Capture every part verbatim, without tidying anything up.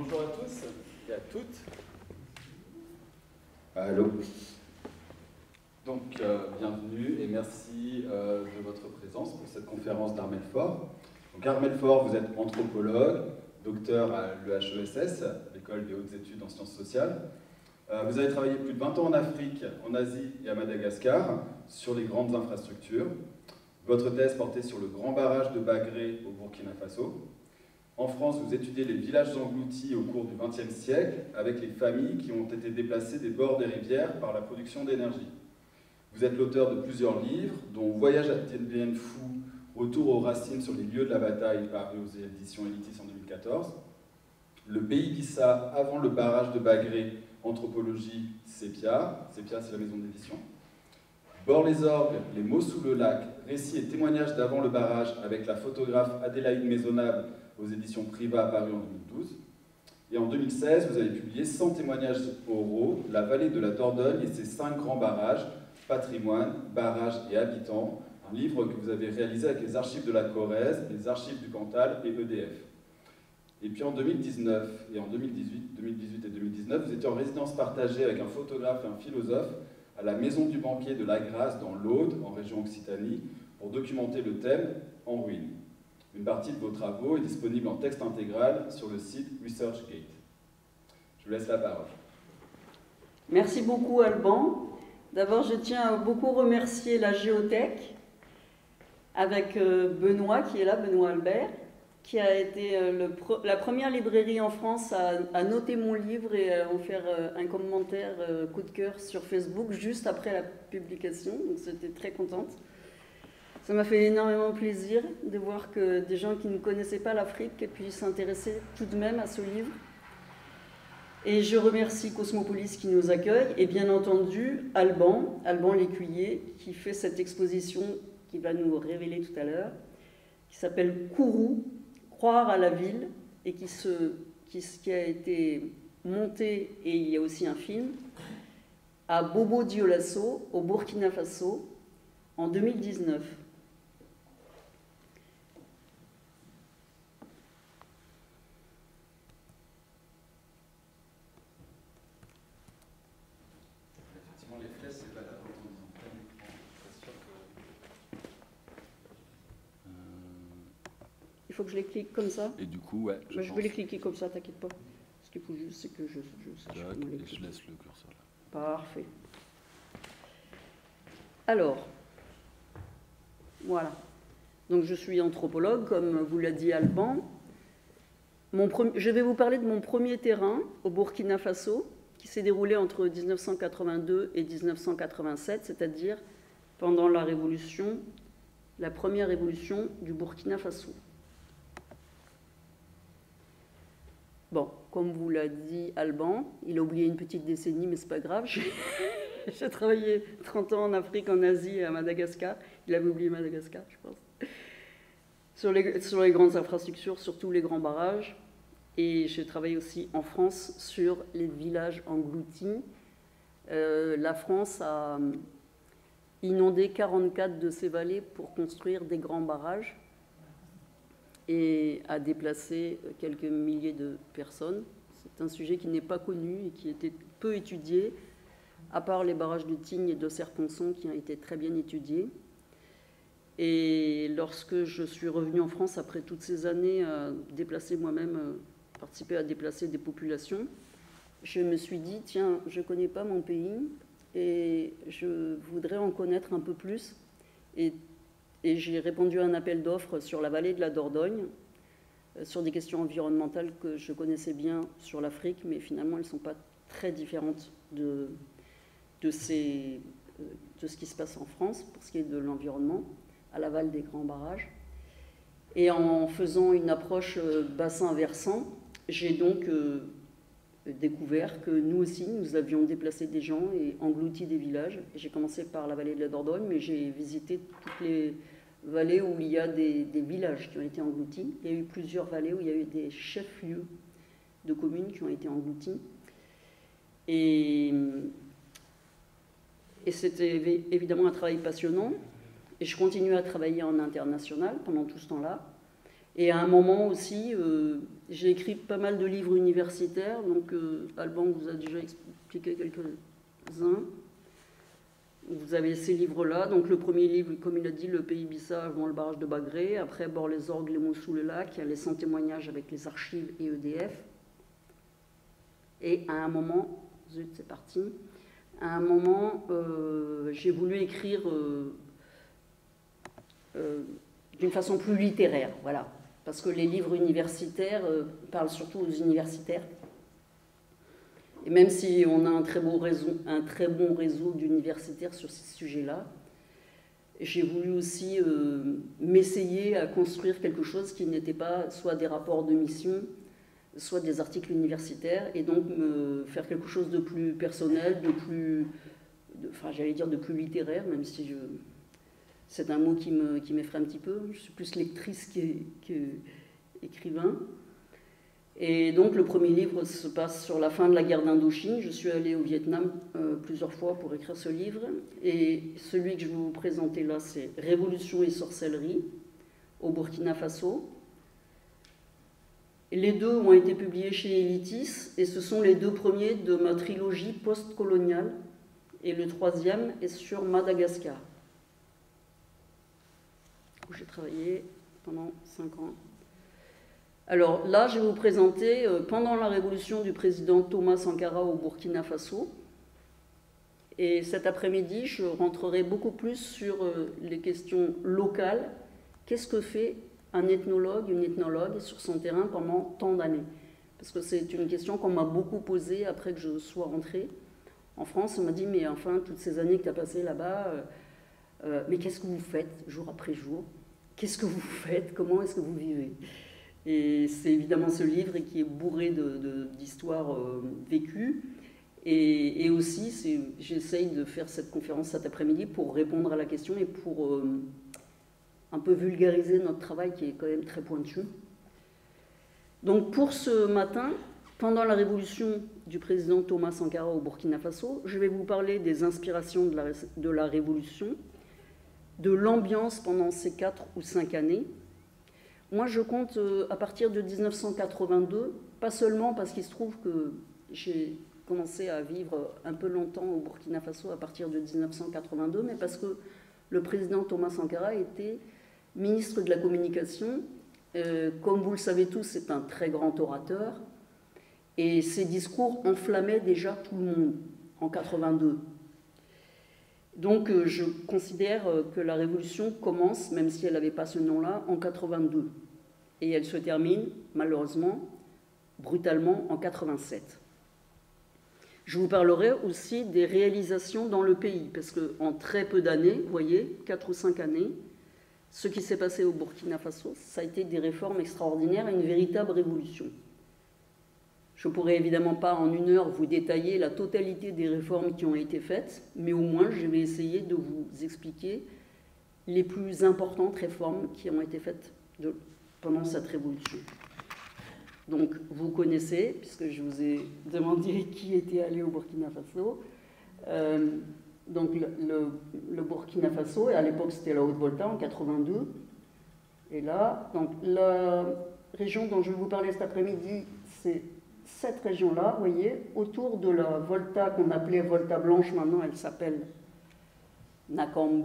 Bonjour à tous et à toutes. Allô. Donc, euh, bienvenue et merci euh, de votre présence pour cette conférence d'Armel Faure. Donc, Armel Faure, vous êtes anthropologue, docteur à l'E H E S S, l'École des hautes études en sciences sociales. Euh, vous avez travaillé plus de vingt ans en Afrique, en Asie et à Madagascar sur les grandes infrastructures. Votre thèse portait sur le grand barrage de Bagré au Burkina Faso. En France, vous étudiez les villages engloutis au cours du vingtième siècle avec les familles qui ont été déplacées des bords des rivières par la production d'énergie. Vous êtes l'auteur de plusieurs livres, dont Voyage à Dien Bien Phu, Retour aux racines sur les lieux de la bataille, paru aux éditions Elitis en deux mille quatorze. Le pays d'Issa avant le barrage de Bagré, Anthropologie, Sépia. Sépia, c'est la maison d'édition. Bord-les-Orgues, Les mots sous le lac, récits et témoignages d'avant le barrage avec la photographe Adélaïde Maisonnable aux éditions Priva, paru en deux mille douze. Et en deux mille seize, vous avez publié cent témoignages oraux, La vallée de la Dordogne et ses cinq grands barrages, Patrimoine, barrages et habitants, un livre que vous avez réalisé avec les archives de la Corrèze, les archives du Cantal et E D F. Et puis en deux mille dix-neuf et en deux mille dix-huit, deux mille dix-huit et deux mille dix-neuf, vous étiez en résidence partagée avec un photographe et un philosophe à la Maison du Banquier de la Grasse dans l'Aude, en région Occitanie, pour documenter le thème En ruine. Une partie de vos travaux est disponible en texte intégral sur le site ResearchGate. Je vous laisse la parole. Merci beaucoup, Alban. D'abord, je tiens à beaucoup remercier la Géothèque, avec Benoît, qui est là, Benoît Albert, qui a été le, la première librairie en France à, à noter mon livre et à en faire un commentaire coup de cœur sur Facebook juste après la publication. Donc, j'étais très contente. Ça m'a fait énormément plaisir de voir que des gens qui ne connaissaient pas l'Afrique puissent s'intéresser tout de même à ce livre. Et je remercie Cosmopolis qui nous accueille et bien entendu Alban, Alban Lécuyer, qui fait cette exposition qui va nous révéler tout à l'heure, qui s'appelle Kourou, Croire à la ville, et qui, se, qui, qui a été montée, et il y a aussi un film, à Bobo Dioulasso, au Burkina Faso, en deux mille dix-neuf. Il faut que je les clique comme ça. Et du coup, ouais. Je, je vais les cliquer comme ça, t'inquiète pas. Ce qu'il faut juste, c'est que je, je sache comment les cliquer. Je laisse le curseur là. Parfait. Alors, voilà. Donc je suis anthropologue, comme vous l'a dit Alban. Mon premier, je vais vous parler de mon premier terrain au Burkina Faso, qui s'est déroulé entre mille neuf cent quatre-vingt-deux et mille neuf cent quatre-vingt-sept, c'est-à-dire pendant la révolution, la première révolution du Burkina Faso. Bon, comme vous l'a dit Alban, il a oublié une petite décennie, mais c'est pas grave. J'ai travaillé trente ans en Afrique, en Asie et à Madagascar. Il avait oublié Madagascar, je pense. Sur les, sur les grandes infrastructures, sur tous les grands barrages. Et j'ai travaillé aussi en France sur les villages engloutis. Euh, la France a inondé quarante-quatre de ses vallées pour construire des grands barrages et a déplacé quelques milliers de personnes. C'est un sujet qui n'est pas connu et qui était peu étudié, à part les barrages de Tignes et de Serponçon qui ont été très bien étudiés. Et lorsque je suis revenue en France, après toutes ces années à déplacer moi-même, participer à déplacer des populations, je me suis dit, tiens, je ne connais pas mon pays et je voudrais en connaître un peu plus. Et Et j'ai répondu à un appel d'offres sur la vallée de la Dordogne, euh, sur des questions environnementales que je connaissais bien sur l'Afrique, mais finalement elles ne sont pas très différentes de, de, ces, euh, de ce qui se passe en France, pour ce qui est de l'environnement, à l'aval des grands barrages. Et en faisant une approche euh, bassin-versant, j'ai donc euh, découvert que nous aussi, nous avions déplacé des gens et englouti des villages. J'ai commencé par la vallée de la Dordogne, mais j'ai visité toutes les vallées où il y a des, des villages qui ont été engloutis. Il y a eu plusieurs vallées où il y a eu des chefs-lieux de communes qui ont été engloutis. Et, et c'était évidemment un travail passionnant. Et je continue à travailler en international pendant tout ce temps-là. Et à un moment aussi, euh, j'ai écrit pas mal de livres universitaires, donc euh, Alban vous a déjà expliqué quelques-uns. Vous avez ces livres-là, donc le premier livre, comme il a dit, Le Pays Bissa avant le barrage de Bagré, après Bord les Orgues, les mots sous le lac, il y a les cent témoignages avec les archives et E D F. Et à un moment, zut, c'est parti, à un moment, euh, j'ai voulu écrire euh, euh, d'une façon plus littéraire, voilà. Parce que les livres universitaires euh, parlent surtout aux universitaires. Et même si on a un très, beau réseau, un très bon réseau d'universitaires sur ces sujets-là, j'ai voulu aussi euh, m'essayer à construire quelque chose qui n'était pas soit des rapports de mission, soit des articles universitaires, et donc me faire quelque chose de plus personnel, de plus, de, enfin j'allais dire de plus littéraire, même si je, c'est un mot qui me, qui m'effraie un petit peu. Je suis plus lectrice qu'écrivain. Et donc le premier livre se passe sur la fin de la guerre d'Indochine. Je suis allée au Vietnam euh, plusieurs fois pour écrire ce livre. Et celui que je vais vous présenter là, c'est Révolution et sorcellerie au Burkina Faso. Les deux ont été publiés chez Elitis et ce sont les deux premiers de ma trilogie post-coloniale. Et le troisième est sur Madagascar, où j'ai travaillé pendant cinq ans. Alors là, je vais vous présenter, euh, pendant la révolution du président Thomas Sankara au Burkina Faso, et cet après-midi, je rentrerai beaucoup plus sur euh, les questions locales. Qu'est-ce que fait un ethnologue, une ethnologue sur son terrain pendant tant d'années? Parce que c'est une question qu'on m'a beaucoup posée après que je sois rentrée en France. On m'a dit, mais enfin, toutes ces années que tu as passées là-bas, euh, euh, mais qu'est-ce que vous faites jour après jour? Qu'est-ce que vous faites? Comment est-ce que vous vivez? Et c'est évidemment ce livre qui est bourré de, de, d'histoires euh, vécues. Et, et aussi, j'essaye de faire cette conférence cet après-midi pour répondre à la question et pour euh, un peu vulgariser notre travail qui est quand même très pointu. Donc pour ce matin, pendant la révolution du président Thomas Sankara au Burkina Faso, je vais vous parler des inspirations de la, de la révolution, de l'ambiance pendant ces quatre ou cinq années. Moi, je compte euh, à partir de mille neuf cent quatre-vingt-deux, pas seulement parce qu'il se trouve que j'ai commencé à vivre un peu longtemps au Burkina Faso à partir de mille neuf cent quatre-vingt-deux, mais parce que le président Thomas Sankara était ministre de la Communication. Euh, comme vous le savez tous, c'est un très grand orateur, et ses discours enflammaient déjà tout le monde en quatre-vingt-deux. Donc euh, je considère que la révolution commence, même si elle n'avait pas ce nom-là, en quatre-vingt-deux. Et elle se termine, malheureusement, brutalement, en quatre-vingt-sept. Je vous parlerai aussi des réalisations dans le pays, parce qu'en très peu d'années, vous voyez, quatre ou cinq années, ce qui s'est passé au Burkina Faso, ça a été des réformes extraordinaires et une véritable révolution. Je ne pourrais évidemment pas en une heure vous détailler la totalité des réformes qui ont été faites, mais au moins je vais essayer de vous expliquer les plus importantes réformes qui ont été faites de, pendant cette révolution. Donc vous connaissez, puisque je vous ai demandé qui était allé au Burkina Faso, euh, donc le, le, le Burkina Faso, et à l'époque c'était la Haute-Volta en quatre-vingt-deux, et là, donc la région dont je vais vous parler cet après-midi, c'est cette région-là, vous voyez, autour de la Volta qu'on appelait Volta Blanche, maintenant elle s'appelle Nakambe,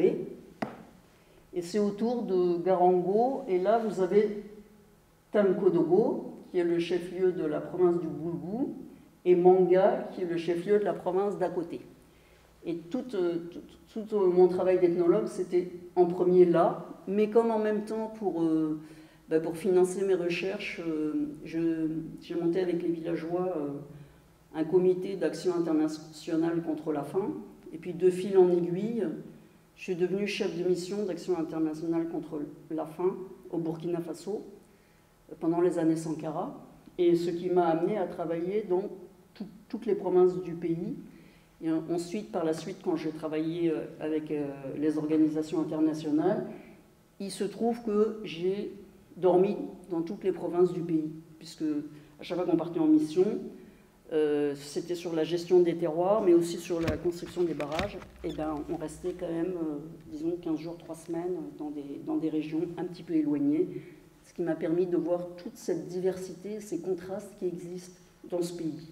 et c'est autour de Garango, et là vous avez Tankodogo, qui est le chef-lieu de la province du Boulgou, et Manga, qui est le chef-lieu de la province d'à côté. Et tout, tout, tout mon travail d'ethnologue, c'était en premier là, mais comme en même temps, pour, euh, bah pour financer mes recherches, euh, j'ai monté avec les villageois euh, un comité d'action internationale contre la faim, et puis de fil en aiguille, je suis devenue chef de mission d'action internationale contre la faim au Burkina Faso, pendant les années Sankara, et ce qui m'a amené à travailler dans tout, toutes les provinces du pays. Et ensuite, par la suite, quand j'ai travaillé avec les organisations internationales, il se trouve que j'ai dormi dans toutes les provinces du pays, puisque à chaque fois qu'on partait en mission, euh, c'était sur la gestion des terroirs, mais aussi sur la construction des barrages, et ben on restait quand même, euh, disons, quinze jours, trois semaines dans des, dans des régions un petit peu éloignées, ce qui m'a permis de voir toute cette diversité, ces contrastes qui existent dans ce pays.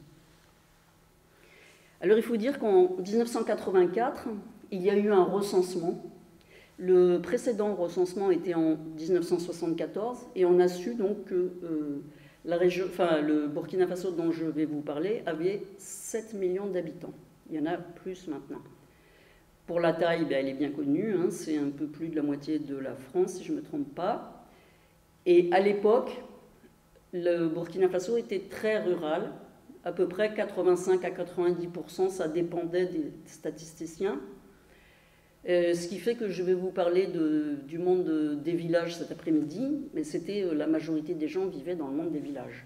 Alors il faut dire qu'en mille neuf cent quatre-vingt-quatre, il y a eu un recensement. Le précédent recensement était en mille neuf cent soixante-quatorze et on a su donc que euh, la région, enfin, le Burkina Faso dont je vais vous parler avait sept millions d'habitants. Il y en a plus maintenant. Pour la taille, ben, elle est bien connue, hein, c'est un peu plus de la moitié de la France, si je ne me trompe pas. Et à l'époque, le Burkina Faso était très rural, à peu près quatre-vingt-cinq à quatre-vingt-dix pour cent, ça dépendait des statisticiens. Euh, ce qui fait que je vais vous parler de, du monde des villages cet après-midi, mais c'était euh, la majorité des gens vivaient dans le monde des villages.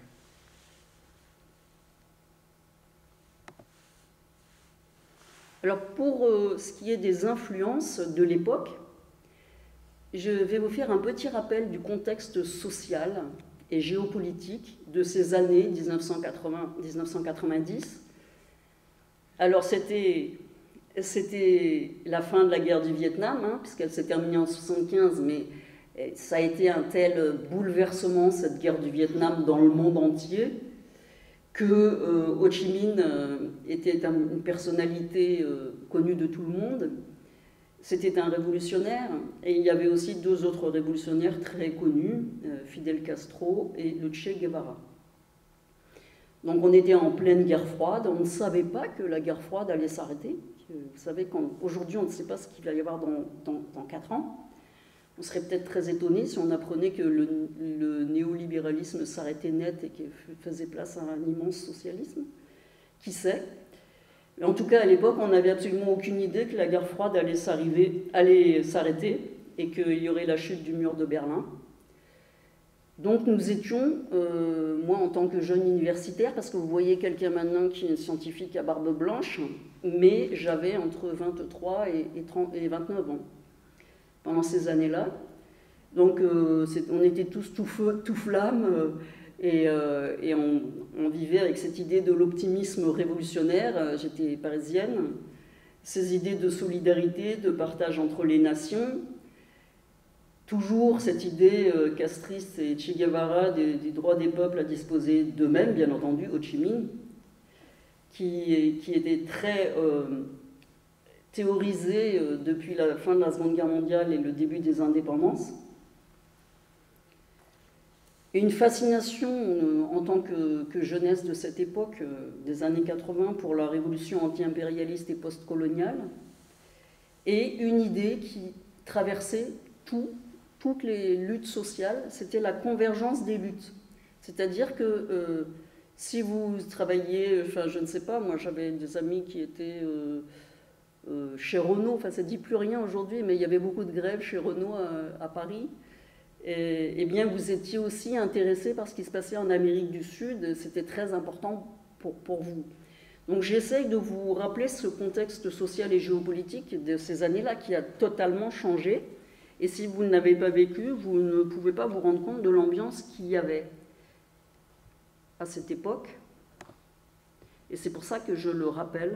Alors pour euh, ce qui est des influences de l'époque, je vais vous faire un petit rappel du contexte social et géopolitique de ces années mille neuf cent quatre-vingts à mille neuf cent quatre-vingt-dix. Alors c'était, c'était la fin de la guerre du Vietnam, hein, puisqu'elle s'est terminée en mille neuf cent soixante-quinze, mais ça a été un tel bouleversement, cette guerre du Vietnam, dans le monde entier, que euh, Ho Chi Minh euh, était un, une personnalité euh, connue de tout le monde. C'était un révolutionnaire, et il y avait aussi deux autres révolutionnaires très connus, euh, Fidel Castro et le Che Guevara. Donc on était en pleine guerre froide, on ne savait pas que la guerre froide allait s'arrêter. Vous savez qu'aujourd'hui on ne sait pas ce qu'il va y avoir dans, dans, dans quatre ans. On serait peut-être très étonné si on apprenait que le, le néolibéralisme s'arrêtait net et qu'il faisait place à un immense socialisme. Qui sait? Mais en tout cas, à l'époque, on n'avait absolument aucune idée que la guerre froide allait s'arrêter et qu'il y aurait la chute du mur de Berlin. Donc nous étions, euh, moi en tant que jeune universitaire, parce que vous voyez quelqu'un maintenant qui est scientifique à barbe blanche, mais j'avais entre vingt-trois et, et, trente, et vingt-neuf ans pendant ces années-là. Donc euh, on était tous tout feu, tout flamme, euh, et, euh, et on, on vivait avec cette idée de l'optimisme révolutionnaire. J'étais parisienne, ces idées de solidarité, de partage entre les nations, toujours cette idée euh, castriste et Che Guevara des, des droits des peuples à disposer d'eux-mêmes, bien entendu, Ho Chi Minh, qui, qui était très euh, théorisé euh, depuis la fin de la Seconde Guerre mondiale et le début des indépendances. Et une fascination euh, en tant que, que jeunesse de cette époque, euh, des années quatre-vingts, pour la révolution anti-impérialiste et post-coloniale, et une idée qui traversait tout, toutes les luttes sociales, c'était la convergence des luttes. C'est-à-dire que euh, si vous travailliez, enfin je ne sais pas, moi j'avais des amis qui étaient euh, euh, chez Renault, enfin ça ne dit plus rien aujourd'hui, mais il y avait beaucoup de grèves chez Renault à, à Paris. Et, et bien vous étiez aussi intéressé par ce qui se passait en Amérique du Sud, c'était très important pour, pour vous. Donc j'essaye de vous rappeler ce contexte social et géopolitique de ces années-là qui a totalement changé. Et si vous ne l'avez pas vécu, vous ne pouvez pas vous rendre compte de l'ambiance qu'il y avait à cette époque. Et c'est pour ça que je le rappelle.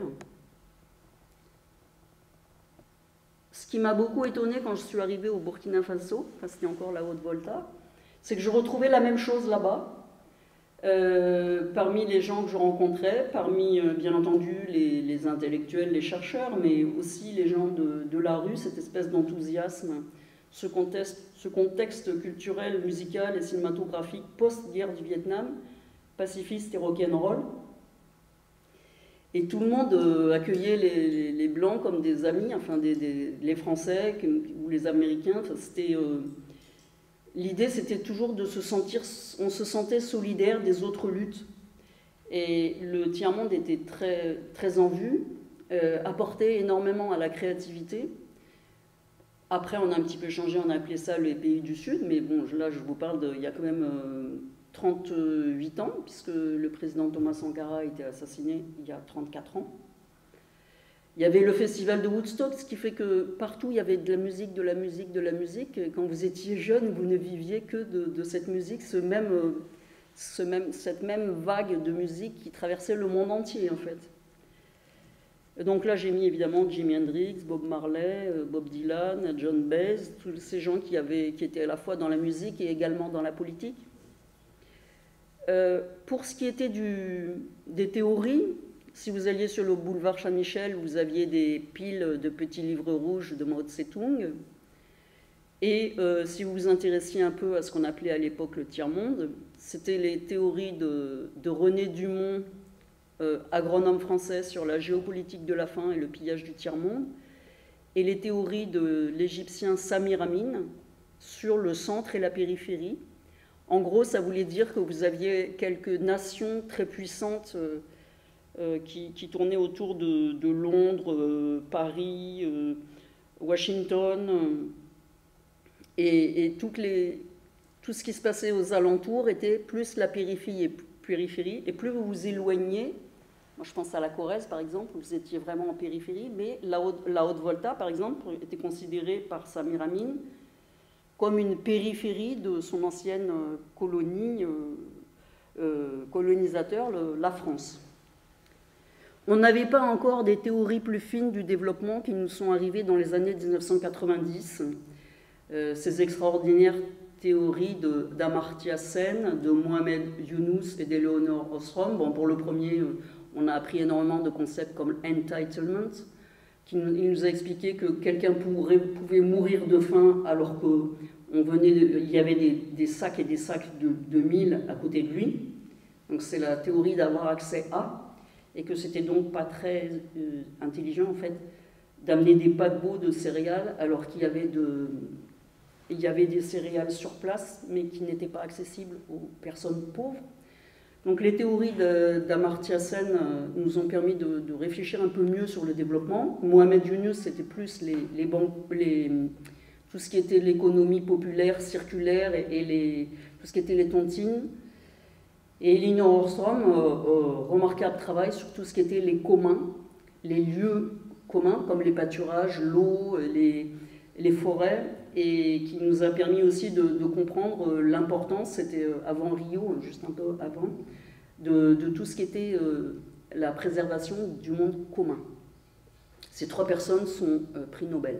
Ce qui m'a beaucoup étonnée quand je suis arrivée au Burkina Faso, enfin c'était encore la Haute-Volta, c'est que je retrouvais la même chose là-bas, euh, parmi les gens que je rencontrais, parmi euh, bien entendu les, les intellectuels, les chercheurs, mais aussi les gens de, de la rue, cette espèce d'enthousiasme, ce contexte, ce contexte culturel, musical et cinématographique post-guerre du Vietnam, pacifiste et rock'n'roll. Et tout le monde euh, accueillait les, les, les Blancs comme des amis, enfin des, des, les Français ou les Américains. Enfin, c'était, euh, l'idée, c'était toujours de se sentir, on se sentait solidaire des autres luttes. Et le tiers-monde était très, très en vue, euh, apportait énormément à la créativité. Après, on a un petit peu changé, on a appelé ça les pays du Sud, mais bon, là, je vous parle d'il y a quand même euh, trente-huit ans, puisque le président Thomas Sankara a été assassiné il y a trente-quatre ans. Il y avait le festival de Woodstock, ce qui fait que partout, il y avait de la musique, de la musique, de la musique. Quand vous étiez jeune, vous ne viviez que de, de cette musique, ce même, ce même, cette même vague de musique qui traversait le monde entier, en fait. Donc là, j'ai mis évidemment Jimi Hendrix, Bob Marley, Bob Dylan, John Baez, tous ces gens qui, avaient, qui étaient à la fois dans la musique et également dans la politique. Euh, pour ce qui était du, des théories, si vous alliez sur le boulevard Saint-Michel, vous aviez des piles de petits livres rouges de Mao Tse-tung. Et euh, si vous vous intéressiez un peu à ce qu'on appelait à l'époque le tiers-monde, c'était les théories de, de René Dumont, Euh, agronome français, sur la géopolitique de la faim et le pillage du tiers-monde, et les théories de l'Égyptien Samir Amin sur le centre et la périphérie. En gros, ça voulait dire que vous aviez quelques nations très puissantes euh, euh, qui, qui tournaient autour de, de Londres, euh, Paris, euh, Washington, euh, et, et toutes les, tout ce qui se passait aux alentours était plus la périphérie et périphérie, et plus vous vous éloignez, moi je pense à la Corrèze par exemple, vous étiez vraiment en périphérie, mais la Haute, la Haute-Volta par exemple était considérée par Samir Amin comme une périphérie de son ancienne colonie, euh, euh, colonisateur, le, la France. On n'avait pas encore des théories plus fines du développement qui nous sont arrivées dans les années mille neuf cent quatre-vingt-dix, euh, ces extraordinaires théorie d'Amartya Sen, de Mohamed Yunus et d'Eleonore Ostrom. Bon, pour le premier, on a appris énormément de concepts comme entitlement, qui nous, il nous a expliqué que quelqu'un pouvait mourir de faim alors qu'il y avait des, des sacs et des sacs de, de mille à côté de lui. Donc c'est la théorie d'avoir accès à, et que c'était donc pas très euh, intelligent en fait d'amener des paquebots de céréales alors qu'il y avait de... Il y avait des céréales sur place, mais qui n'étaient pas accessibles aux personnes pauvres. Donc les théories d'Amartya Sen nous ont permis de, de réfléchir un peu mieux sur le développement. Mohamed Yunus, c'était plus les, les banques, les, tout ce qui était l'économie populaire, circulaire, et, et les, tout ce qui était les tontines. Et Elinor Ostrom, euh, euh, remarquable travail sur tout ce qui était les communs, les lieux communs, comme les pâturages, l'eau, les, les forêts, et qui nous a permis aussi de, de comprendre l'importance, c'était avant Rio, juste un peu avant, de, de tout ce qui était euh, la préservation du monde commun. Ces trois personnes sont euh, prix Nobel.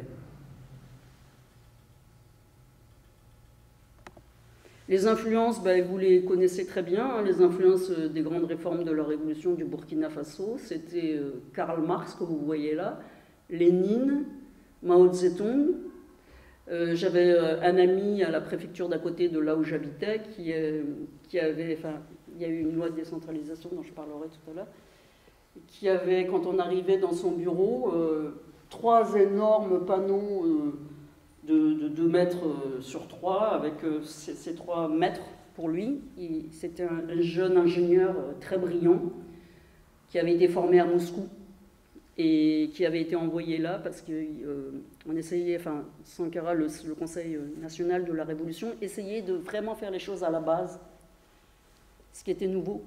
Les influences, ben, vous les connaissez très bien, hein, les influences des grandes réformes de la révolution du Burkina Faso, c'était euh, Karl Marx, que vous voyez là, Lénine, Mao Tse-tung. Euh, J'avais euh, un ami à la préfecture d'à côté de là où j'habitais qui, euh, qui avait, enfin, il y a eu une loi de décentralisation dont je parlerai tout à l'heure, qui avait, quand on arrivait dans son bureau, euh, trois énormes panneaux euh, de, de deux mètres euh, sur trois, avec euh, ces, ces trois mètres pour lui. C'était un, un jeune ingénieur euh, très brillant qui avait été formé à Moscou et qui avait été envoyé là parce qu'on euh, essayait, enfin, Sankara, le, le Conseil national de la Révolution, essayait de vraiment faire les choses à la base, ce qui était nouveau.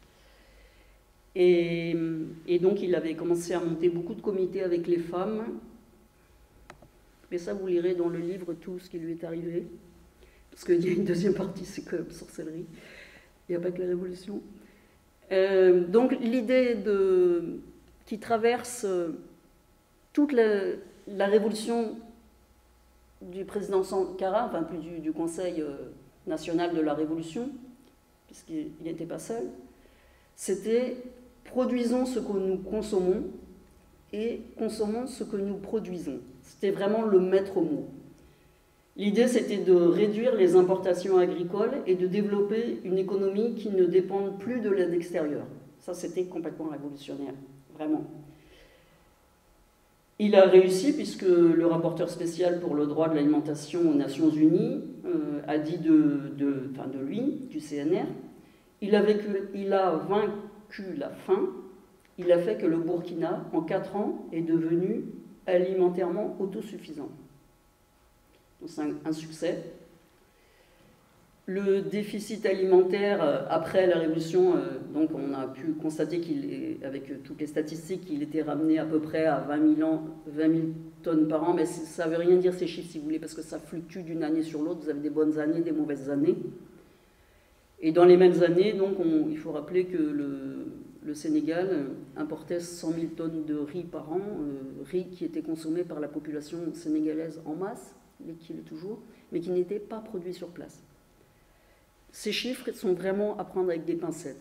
Et, et donc, il avait commencé à monter beaucoup de comités avec les femmes, mais ça, vous lirez dans le livre tout ce qui lui est arrivé, parce qu'il y a une deuxième partie, c'est quand même sorcellerie, il n'y a pas que la Révolution. Euh, donc, l'idée de... qui traverse toute la, la révolution du président Sankara, enfin plus du, du Conseil national de la Révolution, puisqu'il n'était pas seul, c'était produisons ce que nous consommons et consommons ce que nous produisons. C'était vraiment le maître mot. L'idée, c'était de réduire les importations agricoles et de développer une économie qui ne dépende plus de l'aide extérieure. Ça, c'était complètement révolutionnaire. Vraiment. Il a réussi puisque le rapporteur spécial pour le droit de l'alimentation aux Nations Unies euh, a dit de, de, enfin de lui, du C N R, il a, vécu, il a vaincu la faim, il a fait que le Burkina, en quatre ans, est devenu alimentairement autosuffisant. Donc c'est un, un succès. Le déficit alimentaire, après la Révolution, donc on a pu constater qu'avec toutes les statistiques, il était ramené à peu près à vingt mille tonnes par an, mais ça ne veut rien dire ces chiffres, si vous voulez, parce que ça fluctue d'une année sur l'autre, vous avez des bonnes années, des mauvaises années. Et dans les mêmes années, donc, on, il faut rappeler que le, le Sénégal importait cent mille tonnes de riz par an, euh, riz qui était consommé par la population sénégalaise en masse, et qui l'est toujours, mais qui n'était pas produit sur place. Ces chiffres sont vraiment à prendre avec des pincettes.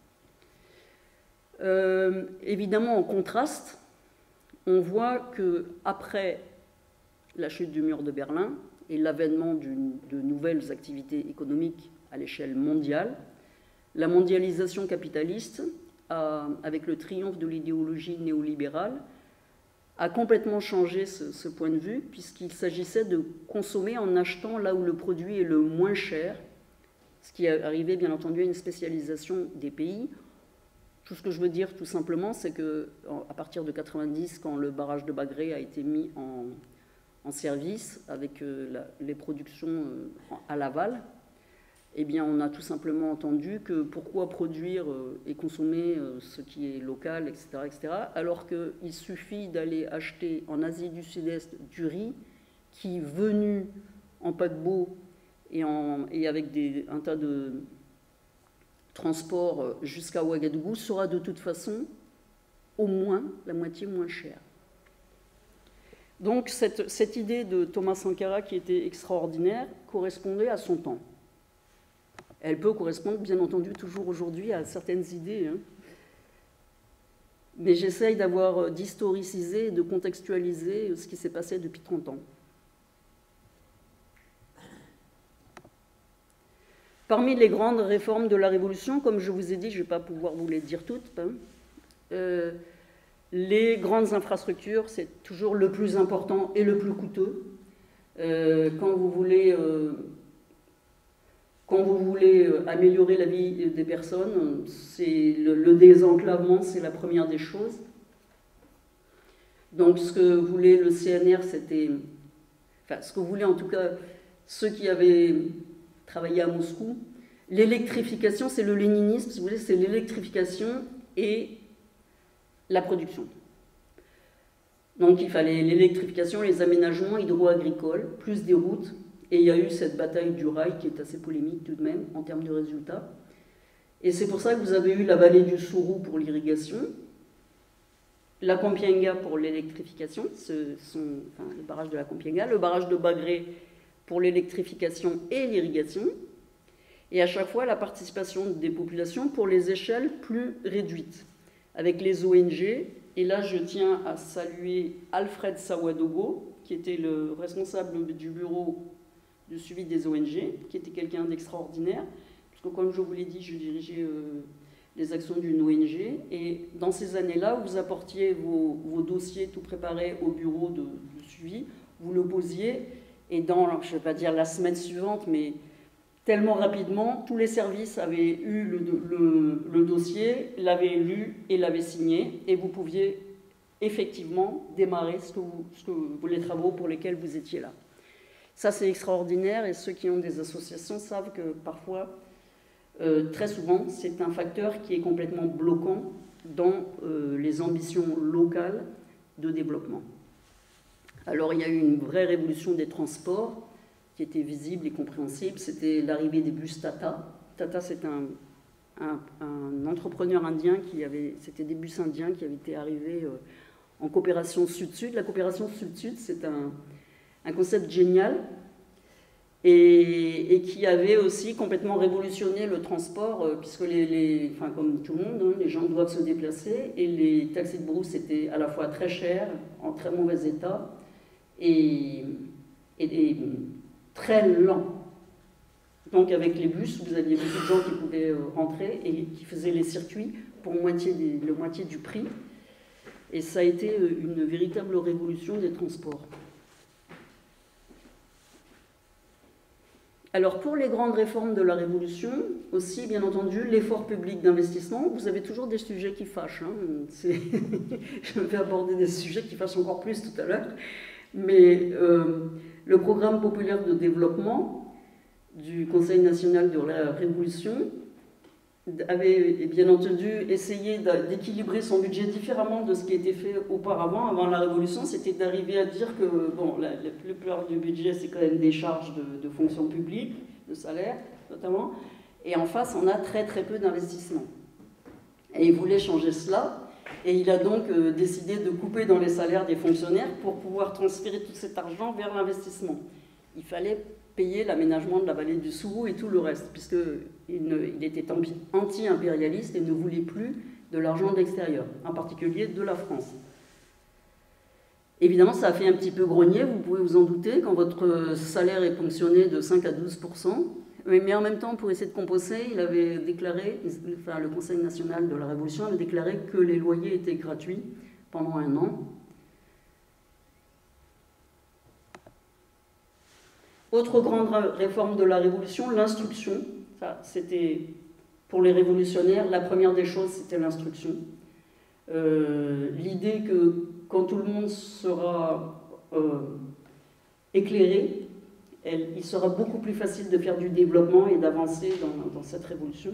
Euh, évidemment, en contraste, on voit qu'après la chute du mur de Berlin et l'avènement de nouvelles activités économiques à l'échelle mondiale, la mondialisation capitaliste, a, avec le triomphe de l'idéologie néolibérale, a complètement changé ce, ce point de vue, puisqu'il s'agissait de consommer en achetant là où le produit est le moins cher, ce qui est arrivé bien entendu à une spécialisation des pays. Tout ce que je veux dire tout simplement, c'est qu'à partir de quatre-vingt-dix, quand le barrage de Bagré a été mis en, en service avec euh, la, les productions euh, à l'aval, eh bien, on a tout simplement entendu que pourquoi produire et consommer ce qui est local, et cetera, et cetera, alors qu'il suffit d'aller acheter en Asie du Sud-Est du riz qui, venu en paquebot et, en, et avec des, un tas de transports jusqu'à Ouagadougou, sera de toute façon au moins la moitié moins cher. Donc, cette, cette idée de Thomas Sankara, qui était extraordinaire, correspondait à son temps. Elle peut correspondre, bien entendu, toujours aujourd'hui à certaines idées. Hein. Mais j'essaye d'avoir d'historiciser et de contextualiser ce qui s'est passé depuis trente ans. Parmi les grandes réformes de la Révolution, comme je vous ai dit, je ne vais pas pouvoir vous les dire toutes, hein, euh, les grandes infrastructures, c'est toujours le plus important et le plus coûteux. Euh, quand vous voulez... Euh, Quand vous voulez améliorer la vie des personnes, c'est le, le désenclavement, c'est la première des choses. Donc ce que voulait le C N R, c'était... Enfin, ce que voulaient en tout cas ceux qui avaient travaillé à Moscou, l'électrification, c'est le léninisme, si vous voulez, c'est l'électrification et la production. Donc il fallait l'électrification, les aménagements hydro-agricoles, plus des routes. Et il y a eu cette bataille du rail qui est assez polémique tout de même en termes de résultats. Et c'est pour ça que vous avez eu la vallée du Sourou pour l'irrigation, la Compiègne pour l'électrification, ce sont enfin, le barrage de la Compiègne, le barrage de Bagré pour l'électrification et l'irrigation, et à chaque fois la participation des populations pour les échelles plus réduites, avec les O N G. Et là, je tiens à saluer Alfred Sawadogo, qui était le responsable du bureau du suivi des O N G, qui était quelqu'un d'extraordinaire, puisque comme je vous l'ai dit, je dirigeais euh, les actions d'une O N G, et dans ces années-là, vous apportiez vos, vos dossiers tout préparés au bureau de, de suivi, vous le posiez, et dans, je ne vais pas dire la semaine suivante, mais tellement rapidement, tous les services avaient eu le, le, le dossier, l'avaient lu et l'avaient signé, et vous pouviez effectivement démarrer ce que vous, ce que, les travaux pour lesquels vous étiez là. Ça, c'est extraordinaire, et ceux qui ont des associations savent que parfois, euh, très souvent, c'est un facteur qui est complètement bloquant dans euh, les ambitions locales de développement. Alors, il y a eu une vraie révolution des transports qui était visible et compréhensible. C'était l'arrivée des bus Tata. Tata, c'est un, un, un entrepreneur indien qui avait... C'était des bus indiens qui avaient été arrivés euh, en coopération sud-sud. La coopération sud-sud, c'est un... un concept génial et, et qui avait aussi complètement révolutionné le transport, euh, puisque les, les, enfin, comme tout le monde, hein, les gens doivent se déplacer et les taxis de brousse étaient à la fois très chers, en très mauvais état et, et, et très lents. Donc avec les bus, vous aviez beaucoup de gens qui pouvaient rentrer et qui faisaient les circuits pour moitié des, le moitié du prix. Et ça a été une véritable révolution des transports. Alors pour les grandes réformes de la Révolution, aussi bien entendu l'effort public d'investissement, vous avez toujours des sujets qui fâchent. Hein. Je vais aborder des sujets qui fâchent encore plus tout à l'heure, mais euh, le programme populaire de développement du Conseil national de la Révolution avait bien entendu essayé d'équilibrer son budget différemment de ce qui était fait auparavant, avant la Révolution. C'était d'arriver à dire que bon, la, la plupart du budget, c'est quand même des charges de, de fonction publique, de salaire notamment, et en face, on a très très peu d'investissement. Et il voulait changer cela. Et il a donc euh, décidé de couper dans les salaires des fonctionnaires pour pouvoir transférer tout cet argent vers l'investissement. Il fallait payer l'aménagement de la vallée du Soubou et tout le reste, puisqu'il il était anti-impérialiste et ne voulait plus de l'argent de l'extérieur, en particulier de la France. Évidemment, ça a fait un petit peu grogner, vous pouvez vous en douter, quand votre salaire est ponctionné de cinq à douze pour cent. Mais en même temps, pour essayer de compenser, il avait déclaré, enfin, le Conseil national de la Révolution avait déclaré que les loyers étaient gratuits pendant un an. Autre grande réforme de la Révolution, l'instruction. C'était, pour les révolutionnaires, la première des choses, c'était l'instruction. Euh, L'idée que quand tout le monde sera euh, éclairé, elle, il sera beaucoup plus facile de faire du développement et d'avancer dans, dans cette révolution.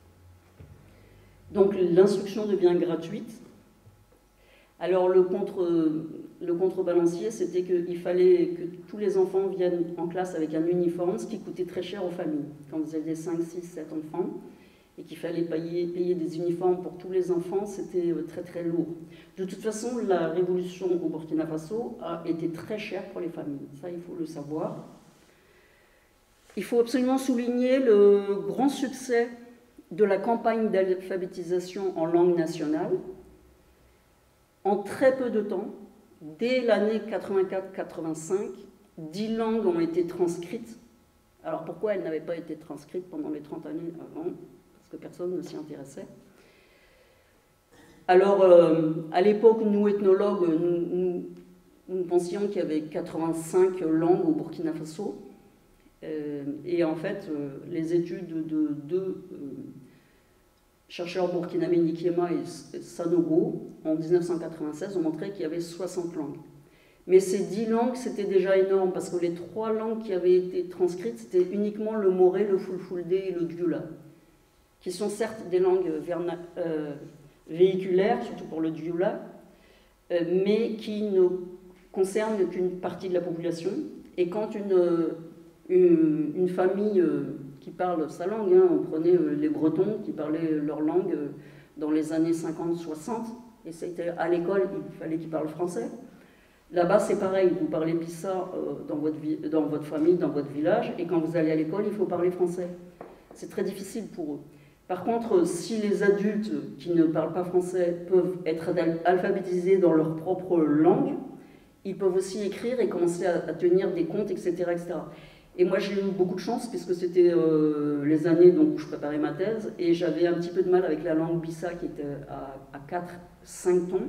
Donc l'instruction devient gratuite. Alors le contre, le contrebalancier, c'était qu'il fallait que tous les enfants viennent en classe avec un uniforme, ce qui coûtait très cher aux familles. Quand vous aviez cinq, six, sept enfants, et qu'il fallait payer, payer des uniformes pour tous les enfants, c'était très très lourd. De toute façon, la révolution au Burkina Faso a été très chère pour les familles, ça il faut le savoir. Il faut absolument souligner le grand succès de la campagne d'alphabétisation en langue nationale. En très peu de temps, dès l'année quatre-vingt-quatre quatre-vingt-cinq, dix langues ont été transcrites. Alors pourquoi elles n'avaient pas été transcrites pendant les trente années avant ? Parce que personne ne s'y intéressait. Alors, euh, à l'époque, nous, ethnologues, nous, nous, nous pensions qu'il y avait quatre-vingt-cinq langues au Burkina Faso. Euh, et en fait, euh, les études de deux euh, chercheurs burkinabés, Nikiema et Sanogo, en mille neuf cent quatre-vingt-seize, ont montré qu'il y avait soixante langues. Mais ces dix langues, c'était déjà énorme, parce que les trois langues qui avaient été transcrites, c'était uniquement le moré, le fulfulde et le dioula, qui sont certes des langues verna, euh, véhiculaires, surtout pour le dioula, euh, mais qui ne concernent qu'une partie de la population. Et quand une, une, une famille euh, qui parle sa langue, hein, on prenait euh, les Bretons qui parlaient leur langue euh, dans les années cinquante soixante, et c'était à l'école, il fallait qu'ils parlent français. Là-bas, c'est pareil, vous parlez Bissa euh, dans, votre dans votre famille, dans votre village, et quand vous allez à l'école, il faut parler français. C'est très difficile pour eux. Par contre, si les adultes qui ne parlent pas français peuvent être alphabétisés dans leur propre langue, ils peuvent aussi écrire et commencer à, à tenir des comptes, et cetera, et cetera. Et moi, j'ai eu beaucoup de chance, puisque c'était euh, les années donc, où je préparais ma thèse, et j'avais un petit peu de mal avec la langue Bissa, qui était à, à quatre cinq tons,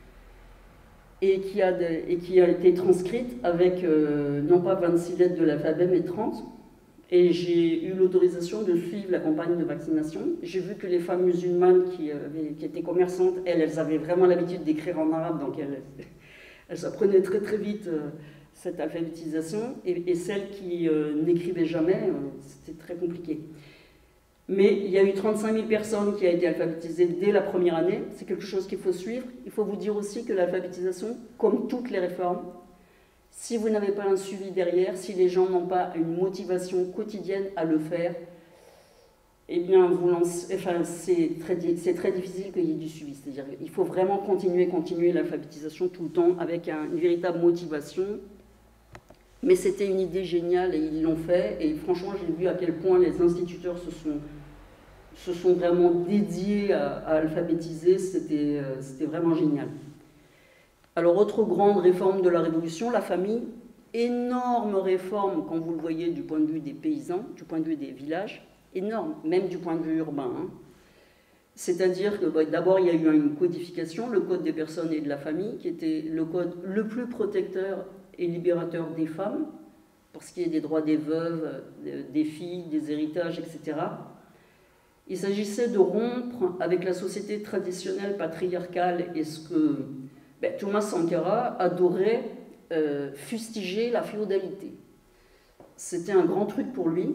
et qui, a de, et qui a été transcrite avec euh, non pas vingt-six lettres de l'alphabet, mais trente. Et j'ai eu l'autorisation de suivre la campagne de vaccination. J'ai vu que les femmes musulmanes qui, avaient, qui étaient commerçantes, elles, elles avaient vraiment l'habitude d'écrire en arabe, donc elles, elles apprenaient très très vite euh, cette alphabétisation. Et, et celles qui euh, n'écrivaient jamais, euh, c'était très compliqué. Mais il y a eu trente-cinq mille personnes qui ont été alphabétisées dès la première année. C'est quelque chose qu'il faut suivre. Il faut vous dire aussi que l'alphabétisation, comme toutes les réformes, si vous n'avez pas un suivi derrière, si les gens n'ont pas une motivation quotidienne à le faire, eh bien, vous lancez, enfin, c'est très, c'est très difficile qu'il y ait du suivi. C'est-à-dire qu'il faut vraiment continuer, continuer l'alphabétisation tout le temps avec un, une véritable motivation. Mais c'était une idée géniale et ils l'ont fait. Et franchement, j'ai vu à quel point les instituteurs se sont, se sont vraiment dédiés à, à alphabétiser. C'était, euh, c'était vraiment génial. Alors, autre grande réforme de la Révolution, la famille. Énorme réforme, quand vous le voyez du point de vue des paysans, du point de vue des villages. Énorme, même du point de vue urbain. Hein. C'est-à-dire que bah, d'abord, il y a eu une codification, le Code des personnes et de la famille, qui était le code le plus protecteur et libérateur des femmes, pour ce qui est des droits des veuves, des filles, des héritages, et cetera. Il s'agissait de rompre avec la société traditionnelle patriarcale et ce que ben, Thomas Sankara adorait euh, fustiger la féodalité. C'était un grand truc pour lui,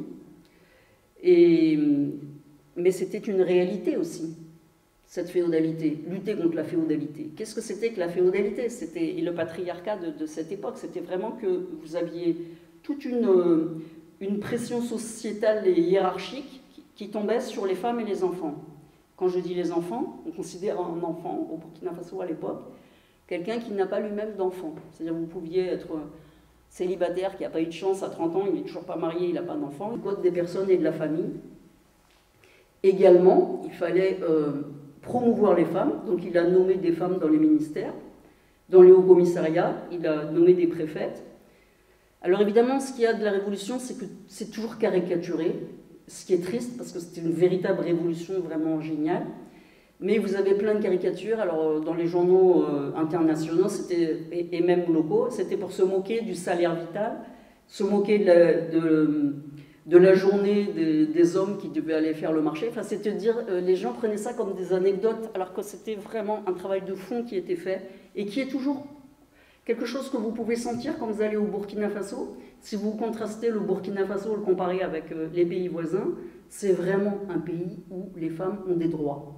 et, mais c'était une réalité aussi, cette féodalité, lutter contre la féodalité. Qu'est-ce que c'était que la féodalité? C'était, et le patriarcat de, de cette époque, c'était vraiment que vous aviez toute une, une pression sociétale et hiérarchique qui, qui tombait sur les femmes et les enfants. Quand je dis les enfants, on considère un enfant, au Burkina Faso à l'époque, quelqu'un qui n'a pas lui-même d'enfant. C'est-à-dire vous pouviez être célibataire, qui n'a pas eu de chance à trente ans, il n'est toujours pas marié, il n'a pas d'enfant. Le code des personnes et de la famille. Également, il fallait euh, promouvoir les femmes, donc il a nommé des femmes dans les ministères, dans les hauts commissariats, il a nommé des préfètes. Alors évidemment, ce qu'il y a de la révolution, c'est que c'est toujours caricaturé, ce qui est triste, parce que c'était une véritable révolution vraiment géniale. Mais vous avez plein de caricatures, alors dans les journaux euh, internationaux et, et même locaux, c'était pour se moquer du salaire vital, se moquer de la, de, de la journée des, des hommes qui devaient aller faire le marché. Enfin, c'était dire, euh, les gens prenaient ça comme des anecdotes, alors que c'était vraiment un travail de fond qui était fait, et qui est toujours quelque chose que vous pouvez sentir quand vous allez au Burkina Faso. Si vous contrastez le Burkina Faso, le comparez avec euh, les pays voisins, c'est vraiment un pays où les femmes ont des droits.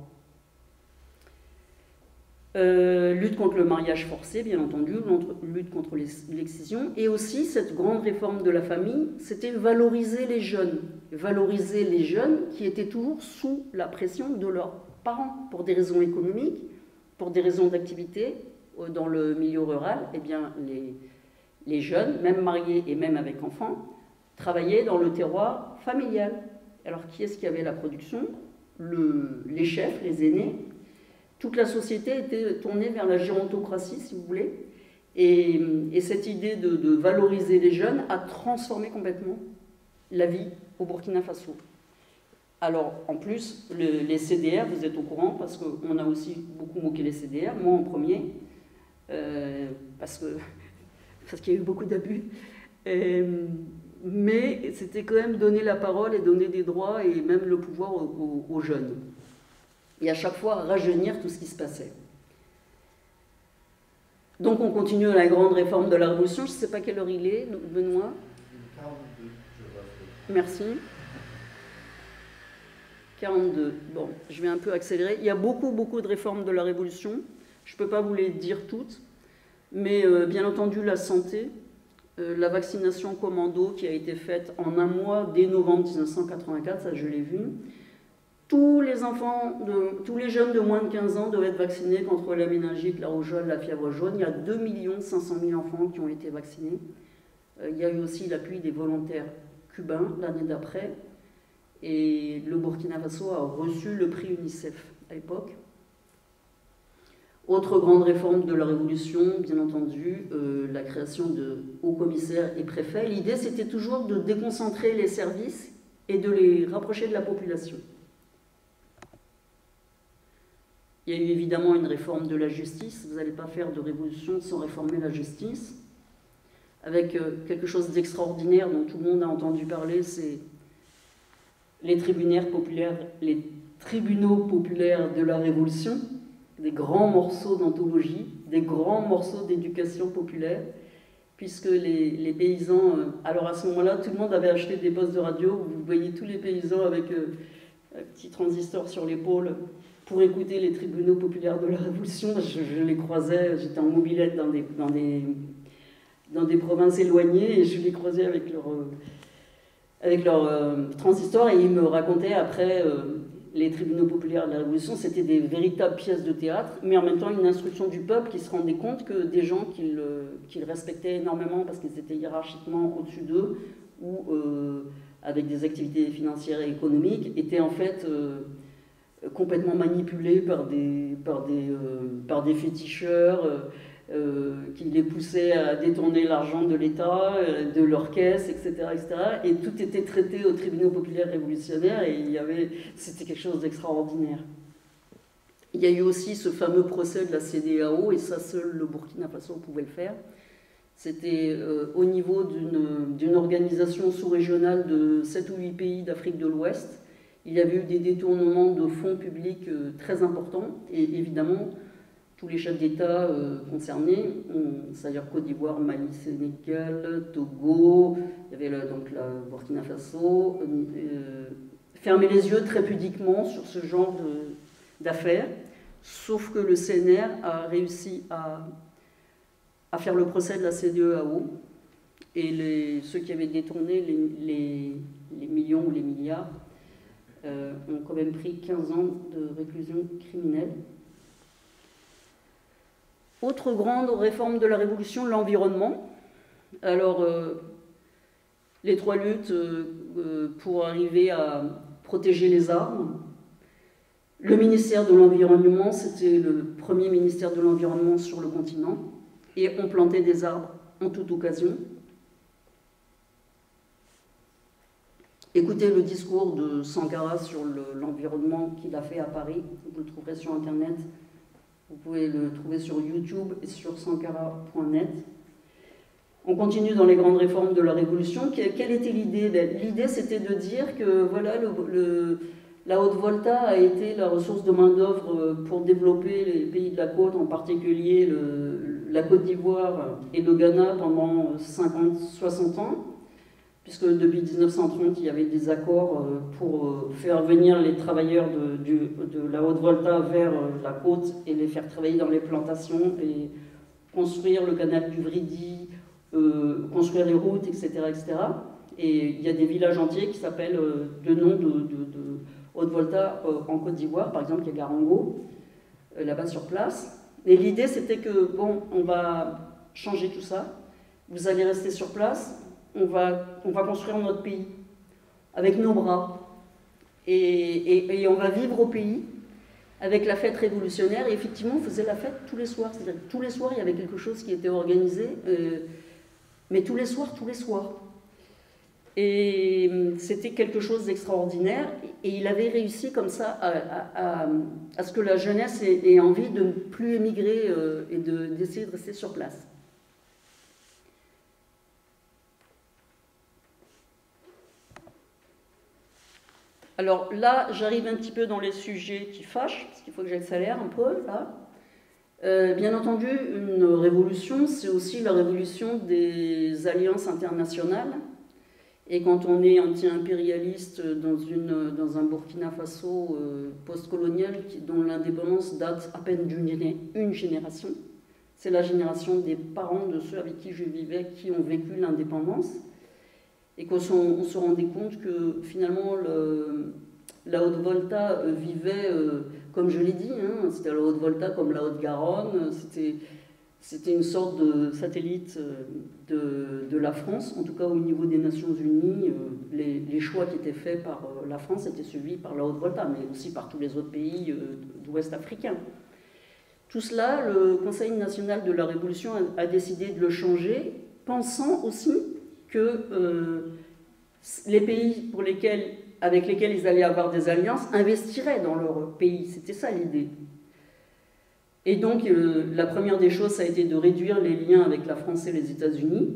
Euh, lutte contre le mariage forcé, bien entendu, lutte contre l'excision, et aussi cette grande réforme de la famille, c'était valoriser les jeunes, valoriser les jeunes qui étaient toujours sous la pression de leurs parents, pour des raisons économiques, pour des raisons d'activité. Dans le milieu rural, eh bien, les, les jeunes, même mariés et même avec enfants, travaillaient dans le terroir familial. Alors qui est-ce qui avait la production? le, Les chefs, les aînés. Toute la société était tournée vers la gérontocratie, si vous voulez, et, et cette idée de, de valoriser les jeunes a transformé complètement la vie au Burkina Faso. Alors, en plus, le, les C D R, vous êtes au courant, parce qu'on a aussi beaucoup moqué les C D R, moi en premier, euh, parce que parce qu'il y a eu beaucoup d'abus, mais c'était quand même donner la parole et donner des droits et même le pouvoir aux, aux, aux jeunes. Et à chaque fois rajeunir tout ce qui se passait. Donc on continue la grande réforme de la Révolution. Je ne sais pas quelle heure il est, Benoît. quarante-deux, je vois. Merci. quarante-deux. Bon, je vais un peu accélérer. Il y a beaucoup, beaucoup de réformes de la Révolution. Je ne peux pas vous les dire toutes. Mais euh, bien entendu, la santé, euh, la vaccination commando qui a été faite en un mois dès novembre mille neuf cent quatre-vingt-quatre, ça je l'ai vu. Tous les enfants, de, tous les jeunes de moins de quinze ans doivent être vaccinés contre la méningite, la rougeole, la fièvre jaune. Il y a deux millions cinq cent mille enfants qui ont été vaccinés. Euh, il y a eu aussi l'appui des volontaires cubains l'année d'après. Et le Burkina Faso a reçu le prix UNICEF à l'époque. Autre grande réforme de la Révolution, bien entendu, euh, la création de hauts commissaires et préfets. L'idée, c'était toujours de déconcentrer les services et de les rapprocher de la population. Il y a eu évidemment une réforme de la justice. Vous n'allez pas faire de révolution sans réformer la justice. Avec euh, quelque chose d'extraordinaire dont tout le monde a entendu parler, c'est les tribunaux populaires, les tribunaux populaires de la Révolution, des grands morceaux d'anthologie, des grands morceaux d'éducation populaire, puisque les, les paysans, euh, alors à ce moment-là, tout le monde avait acheté des postes de radio, vous voyez tous les paysans avec euh, un petit transistor sur l'épaule pour écouter les tribunaux populaires de la Révolution. Je, je les croisais, j'étais en mobilette dans des, dans, des, dans des provinces éloignées, et je les croisais avec leur, euh, avec leur euh, transistor, et ils me racontaient après... Euh, les tribunaux populaires de la Révolution, c'était des véritables pièces de théâtre, mais en même temps une instruction du peuple qui se rendait compte que des gens qu'ils qu'ils respectaient énormément parce qu'ils étaient hiérarchiquement au-dessus d'eux, ou euh, avec des activités financières et économiques, étaient en fait euh, complètement manipulés par des, par des, euh, par des féticheurs euh, euh, qui les poussaient à détourner l'argent de l'État, euh, de leur caisse, et cetera, et cetera. Et tout était traité aux tribunaux populaires révolutionnaires, et il y avait, c'était quelque chose d'extraordinaire. Il y a eu aussi ce fameux procès de la C D A O, et ça seul le Burkina Faso pouvait le faire. C'était euh, au niveau d'une d'une organisation sous-régionale de sept ou huit pays d'Afrique de l'Ouest. Il y avait eu des détournements de fonds publics euh, très importants, et évidemment, tous les chefs d'État euh, concernés, c'est-à-dire Côte d'Ivoire, Mali, Sénégal, Togo, il y avait le, donc la Burkina Faso, euh, fermaient les yeux très pudiquement sur ce genre d'affaires, sauf que le C N R a réussi à, à faire le procès de la C D E A O, et les, ceux qui avaient détourné les, les, les millions ou les milliards euh, ont quand même pris quinze ans de réclusion criminelle. Autre grande réforme de la Révolution, l'environnement. Alors, euh, les trois luttes euh, euh, pour arriver à protéger les arbres. Le ministère de l'Environnement, c'était le premier ministère de l'Environnement sur le continent, et on plantait des arbres en toute occasion. Écoutez le discours de Sankara sur l'environnement qu'il a fait à Paris, vous le trouverez sur Internet, vous pouvez le trouver sur YouTube et sur sankara point net. On continue dans les grandes réformes de la Révolution. Quelle était l'idée? L'idée, c'était de dire que voilà, le, le, la Haute-Volta a été la ressource de main-d'œuvre pour développer les pays de la côte, en particulier le, la Côte d'Ivoire et le Ghana pendant cinquante à soixante ans, puisque depuis mille neuf cent trente, il y avait des accords pour faire venir les travailleurs de, de, de la Haute-Volta vers la côte et les faire travailler dans les plantations et construire le canal du Vridi, Euh, construire les routes, et cetera, et cetera. Et il y a des villages entiers qui s'appellent euh, de nom de, de, de Haute-Volta euh, en Côte d'Ivoire, par exemple, il y a Garango, euh, là-bas sur place. Et l'idée, c'était que, bon, on va changer tout ça, vous allez rester sur place, on va, on va construire notre pays, avec nos bras, et, et, et on va vivre au pays, avec la fête révolutionnaire. Et effectivement, on faisait la fête tous les soirs, c'est-à-dire que tous les soirs, il y avait quelque chose qui était organisé, euh, mais tous les soirs, tous les soirs. Et c'était quelque chose d'extraordinaire, et il avait réussi comme ça à, à, à, à ce que la jeunesse ait, ait envie de ne plus émigrer euh, et d'essayer de, de rester sur place. Alors là, j'arrive un petit peu dans les sujets qui fâchent, parce qu'il faut que j'accélère un peu, là. Euh, bien entendu, une révolution, c'est aussi la révolution des alliances internationales. Et quand on est anti-impérialiste dans, une, dans un Burkina Faso euh, post-colonial dont l'indépendance date à peine d'une une génération, c'est la génération des parents de ceux avec qui je vivais qui ont vécu l'indépendance, et qu'on on se rendait compte que finalement le, la Haute-Volta vivait, euh, comme je l'ai dit, hein, c'était la Haute-Volta comme la Haute-Garonne, c'était... C'était une sorte de satellite de, de la France, en tout cas au niveau des Nations Unies. Les, les choix qui étaient faits par la France étaient suivis par la Haute-Volta, mais aussi par tous les autres pays d'Ouest africains. Tout cela, le Conseil national de la Révolution a, a décidé de le changer, pensant aussi que euh, les pays pour lesquels, avec lesquels ils allaient avoir des alliances investiraient dans leur pays. C'était ça l'idée. Et donc, euh, la première des choses, ça a été de réduire les liens avec la France et les États-Unis.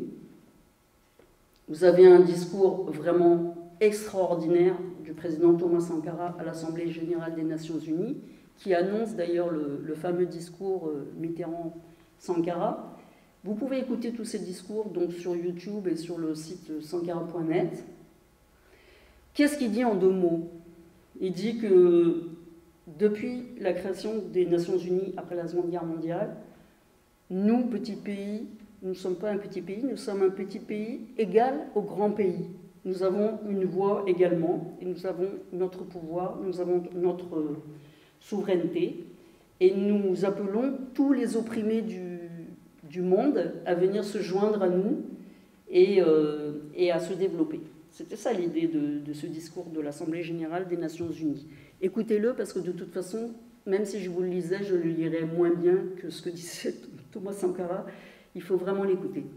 Vous avez un discours vraiment extraordinaire du président Thomas Sankara à l'Assemblée générale des Nations Unies, qui annonce d'ailleurs le, le fameux discours euh, Mitterrand-Sankara. Vous pouvez écouter tous ces discours donc, sur YouTube et sur le site sankara point net. Qu'est-ce qu'il dit en deux mots? Il dit que depuis la création des Nations Unies après la Seconde Guerre mondiale, nous, petits pays, nous ne sommes pas un petit pays, nous sommes un petit pays égal aux grands pays. Nous avons une voix également, et nous avons notre pouvoir, nous avons notre souveraineté, et nous appelons tous les opprimés du, du monde à venir se joindre à nous et, euh, et à se développer. C'était ça l'idée de, de ce discours de l'Assemblée générale des Nations Unies. Écoutez-le parce que de toute façon, même si je vous le lisais, je le lirais moins bien que ce que disait Thomas Sankara. Il faut vraiment l'écouter.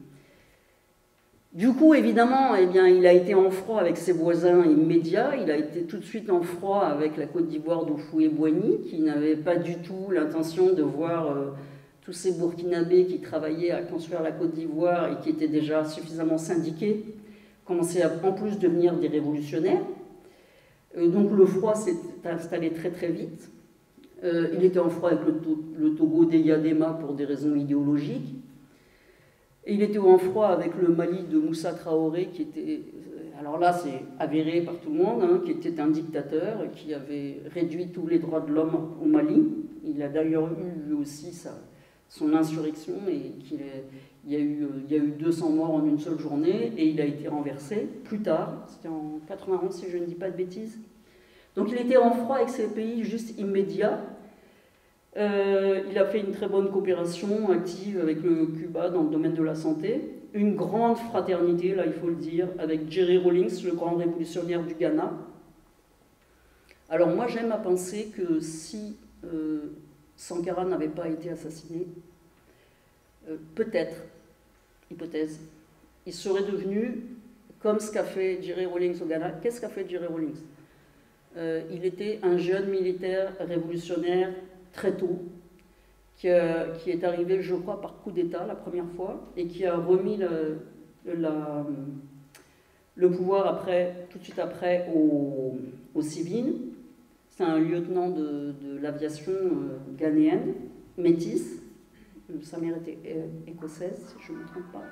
Du coup, évidemment, eh bien, il a été en froid avec ses voisins immédiats. Il a été tout de suite en froid avec la Côte d'Ivoire d'Houphouët-Boigny, qui n'avait pas du tout l'intention de voir euh, tous ces Burkinabés qui travaillaient à construire la Côte d'Ivoire et qui étaient déjà suffisamment syndiqués, commencer à en plus devenir des révolutionnaires. Donc le froid s'est installé très très vite. Euh, il était en froid avec le, to le Togo d'Eyadema pour des raisons idéologiques. Et il était en froid avec le Mali de Moussa Traoré, qui était, alors là c'est avéré par tout le monde, hein, qui était un dictateur, qui avait réduit tous les droits de l'homme au Mali. Il a d'ailleurs eu lui aussi sa, son insurrection, et qu'il est... Il y, a eu, il y a eu deux cents morts en une seule journée et il a été renversé plus tard, c'était en quatre-vingt-onze si je ne dis pas de bêtises. Donc il était en froid avec ces pays juste immédiats. Euh, il a fait une très bonne coopération active avec le Cuba dans le domaine de la santé. Une grande fraternité, là il faut le dire, avec Jerry Rawlings, le grand révolutionnaire du Ghana. Alors moi j'aime à penser que si euh, Sankara n'avait pas été assassiné, euh, peut-être, hypothèse, il serait devenu comme ce qu'a fait Jerry Rawlings au Ghana. Qu'est-ce qu'a fait Jerry Rawlings? euh, Il était un jeune militaire révolutionnaire très tôt, qui, a, qui est arrivé, je crois, par coup d'État la première fois, et qui a remis le, la, le pouvoir après, tout de suite après aux, aux civils. C'est un lieutenant de, de l'aviation euh, ghanéenne, métisse. Sa mère était écossaise, si je ne me trompe pas.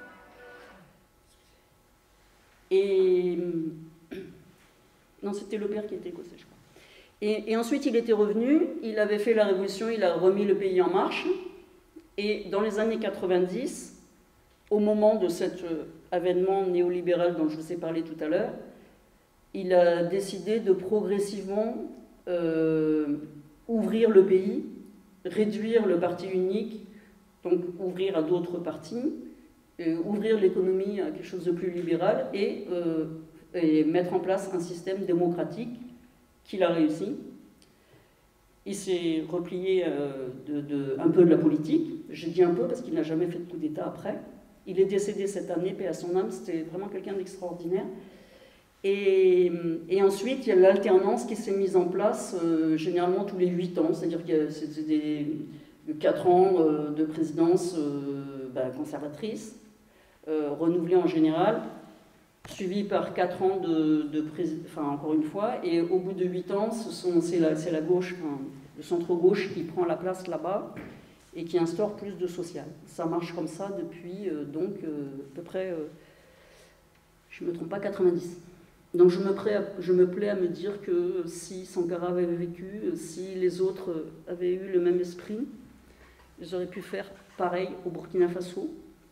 Et non, c'était le père qui était écossais, je crois. Et, et ensuite, il était revenu, il avait fait la révolution, il a remis le pays en marche. Et dans les années quatre-vingt-dix, au moment de cet avènement néolibéral dont je vous ai parlé tout à l'heure, il a décidé de progressivement euh, ouvrir le pays, réduire le parti unique, donc ouvrir à d'autres partis, euh, ouvrir l'économie à quelque chose de plus libéral et, euh, et mettre en place un système démocratique qu'il a réussi. Il s'est replié euh, de, de, un peu de la politique. J'ai dit un peu parce qu'il n'a jamais fait de coup d'État après. Il est décédé cette année, paix à son âme, c'était vraiment quelqu'un d'extraordinaire. Et, et ensuite, il y a l'alternance qui s'est mise en place euh, généralement tous les huit ans, c'est-à-dire que c'était des quatre ans euh, de présidence euh, bah, conservatrice, euh, renouvelée en général, suivi par quatre ans de, de président, enfin encore une fois, et au bout de huit ans, c'est la, la gauche, enfin, le centre-gauche qui prend la place là-bas et qui instaure plus de social. Ça marche comme ça depuis euh, donc euh, à peu près, euh, je ne me trompe pas, quatre-vingt-dix. Donc je me, à, je me plais à me dire que si Sankara avait vécu, si les autres avaient eu le même esprit, ils auraient pu faire pareil au Burkina Faso.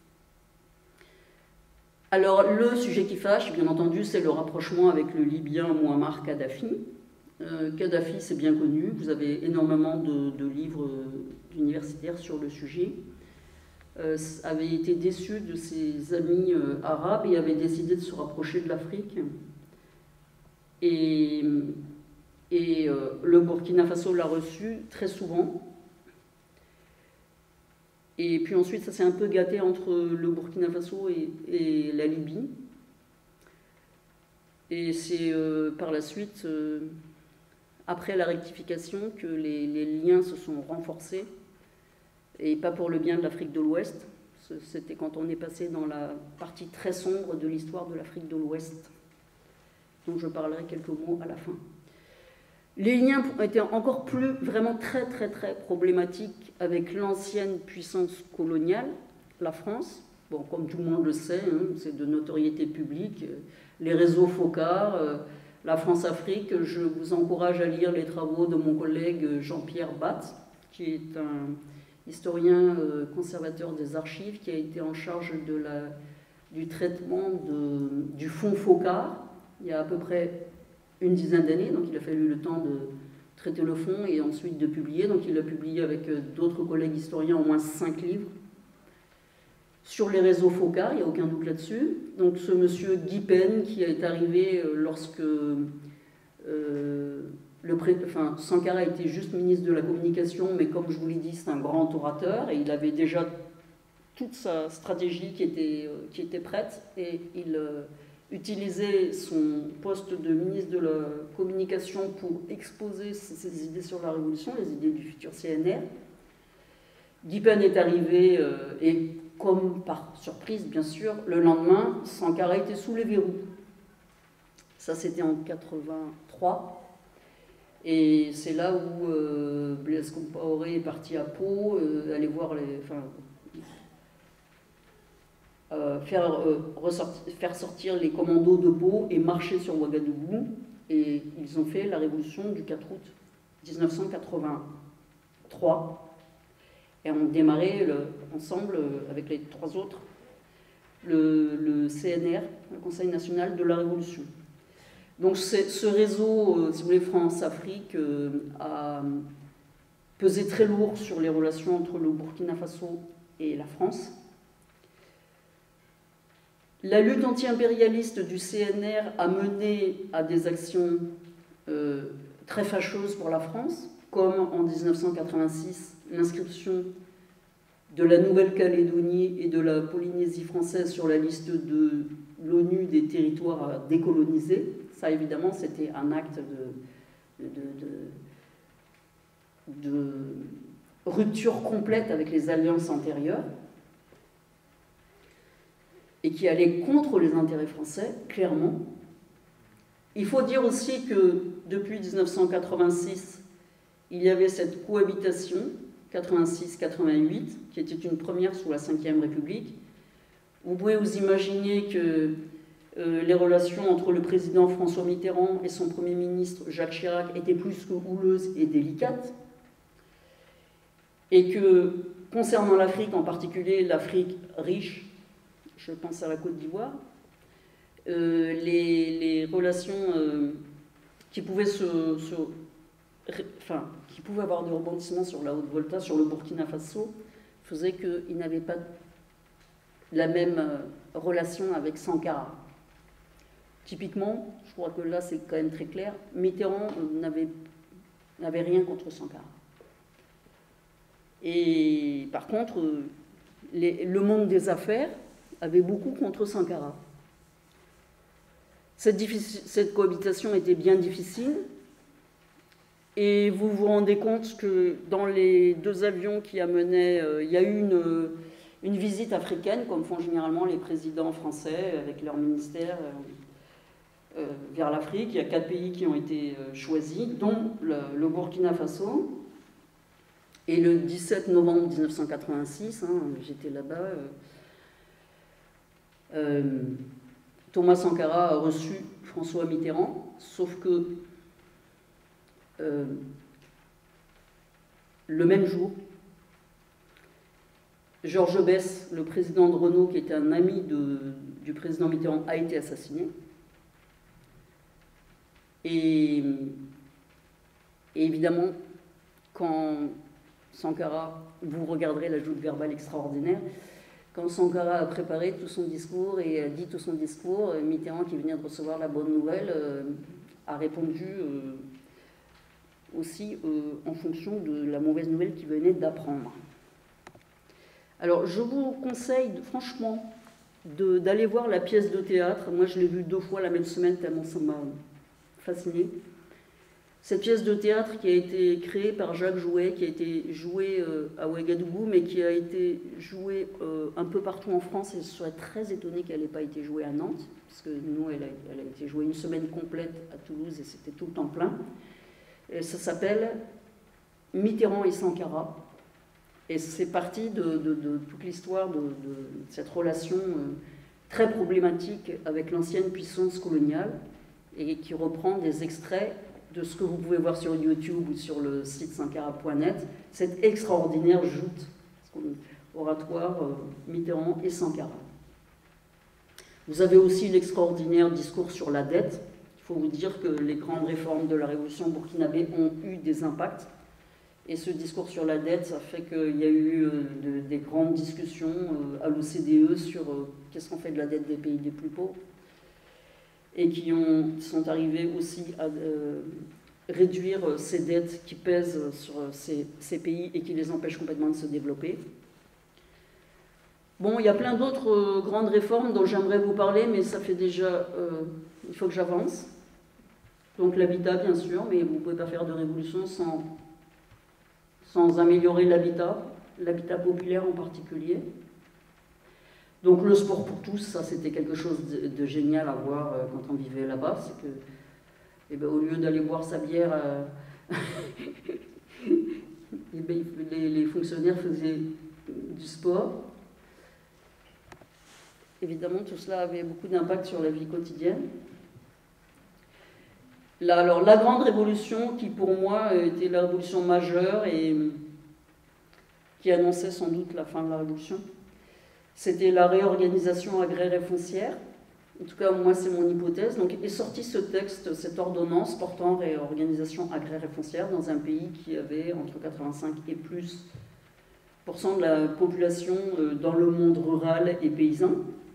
Alors, le sujet qui fâche, bien entendu, c'est le rapprochement avec le Libyen Mouammar Kadhafi. Euh, Kadhafi, c'est bien connu, vous avez énormément de, de livres universitaires sur le sujet. Euh, avait été déçu de ses amis euh, arabes et avait décidé de se rapprocher de l'Afrique. Et, et euh, le Burkina Faso l'a reçu très souvent. Et puis ensuite, ça s'est un peu gâté entre le Burkina Faso et, et la Libye. Et c'est euh, par la suite, euh, après la rectification, que les, les liens se sont renforcés. Et pas pour le bien de l'Afrique de l'Ouest. C'était quand on est passé dans la partie très sombre de l'histoire de l'Afrique de l'Ouest, dont je parlerai quelques mots à la fin. Les liens étaient encore plus, vraiment très très très problématiques avec l'ancienne puissance coloniale, la France. Bon, comme tout le monde le sait, hein, c'est de notoriété publique. Les réseaux FOCAR, euh, la France-Afrique, je vous encourage à lire les travaux de mon collègue Jean-Pierre Batte, qui est un historien euh, conservateur des archives, qui a été en charge de la, du traitement de, du fonds FOCAR, il y a à peu près une dizaine d'années, donc il a fallu le temps de traiter le fond et ensuite de publier. Donc il a publié avec d'autres collègues historiens au moins cinq livres sur les réseaux FOCAR, il n'y a aucun doute là-dessus. Donc ce monsieur Guy Pen qui est arrivé lorsque euh, le pré... enfin, Sankara était juste ministre de la communication, mais comme je vous l'ai dit, c'est un grand orateur et il avait déjà toute sa stratégie qui était, qui était prête et il euh, utilisait son poste de ministre de la communication pour exposer ses idées sur la révolution, les idées du futur C N R. Guy Pen est arrivé euh, et, comme par surprise bien sûr, le lendemain, Sankara était sous les verrous. Ça c'était en quatre-vingt-trois. Et c'est là où euh, Blaise Compaoré est parti à Pau, euh, aller voir les... Enfin, Euh, faire, euh, ressortir, faire sortir les commandos de Pau et marcher sur Ouagadougou. Et ils ont fait la révolution du quatre août mille neuf cent quatre-vingt-trois. Et ont démarré le, ensemble, euh, avec les trois autres, le, le C N R, le Conseil national de la Révolution. Donc ce réseau, euh, si vous voulez, France-Afrique, euh, a pesé très lourd sur les relations entre le Burkina Faso et la France. La lutte anti-impérialiste du C N R a mené à des actions euh, très fâcheuses pour la France, comme en mille neuf cent quatre-vingt-six, l'inscription de la Nouvelle-Calédonie et de la Polynésie française sur la liste de l'ONU des territoires à décoloniser. Ça, évidemment, c'était un acte de, de, de, de rupture complète avec les alliances antérieures et qui allait contre les intérêts français, clairement. Il faut dire aussi que depuis mille neuf cent quatre-vingt-six, il y avait cette cohabitation, quatre-vingt-six quatre-vingt-huit, qui était une première sous la cinquième République. Vous pouvez vous imaginer que euh, les relations entre le président François Mitterrand et son Premier ministre Jacques Chirac étaient plus que houleuses et délicates, et que, concernant l'Afrique, en particulier l'Afrique riche, je pense à la Côte d'Ivoire, euh, les, les relations euh, qui pouvaient se, se enfin, qui pouvaient avoir des rebondissements sur la Haute-Volta, sur le Burkina Faso, faisaient qu'ils n'avaient pas la même euh, relation avec Sankara. Typiquement, je crois que là c'est quand même très clair, Mitterrand euh, n'avait, n'avait rien contre Sankara. Et par contre, euh, les, le monde des affaires avait beaucoup contre Sankara. Cette, cette cohabitation était bien difficile, et vous vous rendez compte que dans les deux avions qui amenaient, euh, il y a eu une, une visite africaine, comme font généralement les présidents français avec leur ministère euh, euh, vers l'Afrique. Il y a quatre pays qui ont été euh, choisis, dont le, le Burkina Faso. Et le dix-sept novembre mille neuf cent quatre-vingt-six, hein, j'étais là-bas, euh, euh, Thomas Sankara a reçu François Mitterrand, sauf que euh, le même jour, Georges Besse, le président de Renault, qui était un ami de, du président Mitterrand, a été assassiné. Et, et évidemment, quand Sankara, vous regarderez la joute verbale extraordinaire, quand Sankara a préparé tout son discours et a dit tout son discours, Mitterrand, qui venait de recevoir la bonne nouvelle, euh, a répondu euh, aussi euh, en fonction de la mauvaise nouvelle qu'il venait d'apprendre. Alors, je vous conseille franchement de, d'aller voir la pièce de théâtre. Moi, je l'ai vue deux fois la même semaine, tellement ça m'a fascinée. Cette pièce de théâtre qui a été créée par Jacques Jouet, qui a été jouée euh, à Ouagadougou, mais qui a été jouée euh, un peu partout en France, et je serais très étonnée qu'elle n'ait pas été jouée à Nantes, parce que nous, elle a, elle a été jouée une semaine complète à Toulouse, et c'était tout le temps plein. Et ça s'appelle Mitterrand et Sankara, et c'est parti de, de, de toute l'histoire de, de cette relation euh, très problématique avec l'ancienne puissance coloniale, et qui reprend des extraits de ce que vous pouvez voir sur YouTube ou sur le site sankara point net, cette extraordinaire joute oratoire euh, Mitterrand et Sankara. Vous avez aussi l'extraordinaire discours sur la dette. Il faut vous dire que les grandes réformes de la révolution burkinabé ont eu des impacts. Et ce discours sur la dette, ça fait qu'il y a eu euh, de, des grandes discussions euh, à l'O C D E sur euh, qu'est-ce qu'on fait de la dette des pays les plus pauvres, et qui ont, sont arrivés aussi à euh, réduire ces dettes qui pèsent sur ces, ces pays et qui les empêchent complètement de se développer. Bon, il y a plein d'autres euh, grandes réformes dont j'aimerais vous parler, mais ça fait déjà... Euh, il faut que j'avance. Donc l'habitat, bien sûr, mais vous ne pouvez pas faire de révolution sans, sans améliorer l'habitat, l'habitat populaire en particulier. Donc le sport pour tous, ça c'était quelque chose de, de génial à voir euh, quand on vivait là-bas. C'est que, eh ben, au lieu d'aller boire sa bière, euh, eh ben, les, les fonctionnaires faisaient du sport. Évidemment, tout cela avait beaucoup d'impact sur la vie quotidienne. Là, alors, la grande révolution, qui pour moi était la révolution majeure et qui annonçait sans doute la fin de la révolution, c'était la réorganisation agraire et foncière. en tout cas moi c'est mon hypothèse, donc est sorti ce texte, cette ordonnance portant réorganisation agraire et foncière dans un pays qui avait entre quatre-vingt-cinq et plus pour cent de la population dans le monde rural et paysan.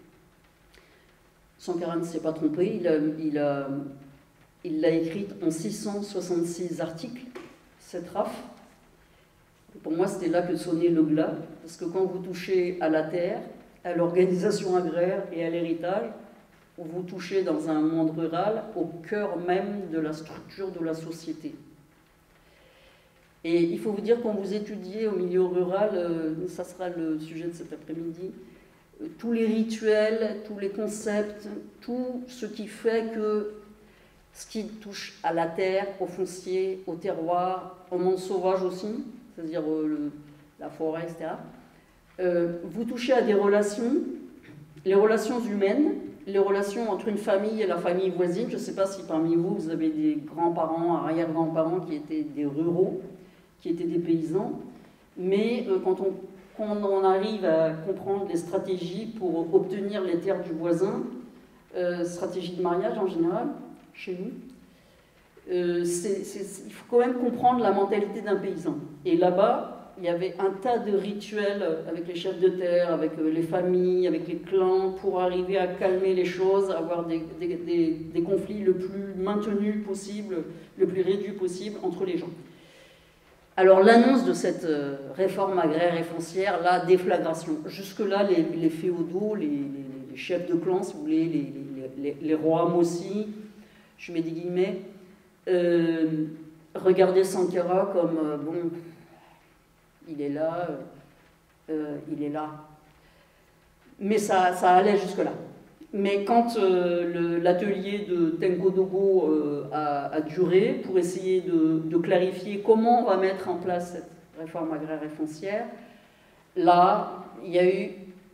Sankara ne s'est pas trompé, il a, il a, il l'a écrite en six cent soixante-six articles, cette R A F. Pour moi, c'était là que sonnait le glas, parce que quand vous touchez à la terre, à l'organisation agraire et à l'héritage, vous touchez dans un monde rural au cœur même de la structure de la société. Et il faut vous dire, quand vous étudiez au milieu rural, euh, ça sera le sujet de cet après-midi, euh, tous les rituels, tous les concepts, tout ce qui fait que ce qui touche à la terre, au foncier, au terroir, au monde sauvage aussi, c'est-à-dire euh, le, la forêt, et cetera, euh, vous touchez à des relations, les relations humaines, les relations entre une famille et la famille voisine. Je ne sais pas si parmi vous, vous avez des grands-parents, arrière-grands-parents qui étaient des ruraux, qui étaient des paysans, mais euh, quand, on, quand on arrive à comprendre les stratégies pour obtenir les terres du voisin, euh, stratégie de mariage en général, chez nous, euh, c'est, c'est, il faut quand même comprendre la mentalité d'un paysan. Et là-bas, il y avait un tas de rituels avec les chefs de terre, avec les familles, avec les clans, pour arriver à calmer les choses, avoir des, des, des, des conflits le plus maintenus possible, le plus réduit possible entre les gens. Alors l'annonce de cette réforme agraire et foncière, la déflagration. Jusque-là, les, les féodaux, les, les, les chefs de clan, si vous voulez, les, les, les, les rois mossis, je mets des guillemets, euh, regardaient Sankara comme, euh, bon, il est là, euh, il est là. Mais ça, ça allait jusque-là. Mais quand euh, l'atelier de Tenko Dogo euh, a, a duré pour essayer de, de clarifier comment on va mettre en place cette réforme agraire et foncière, là, il y a eu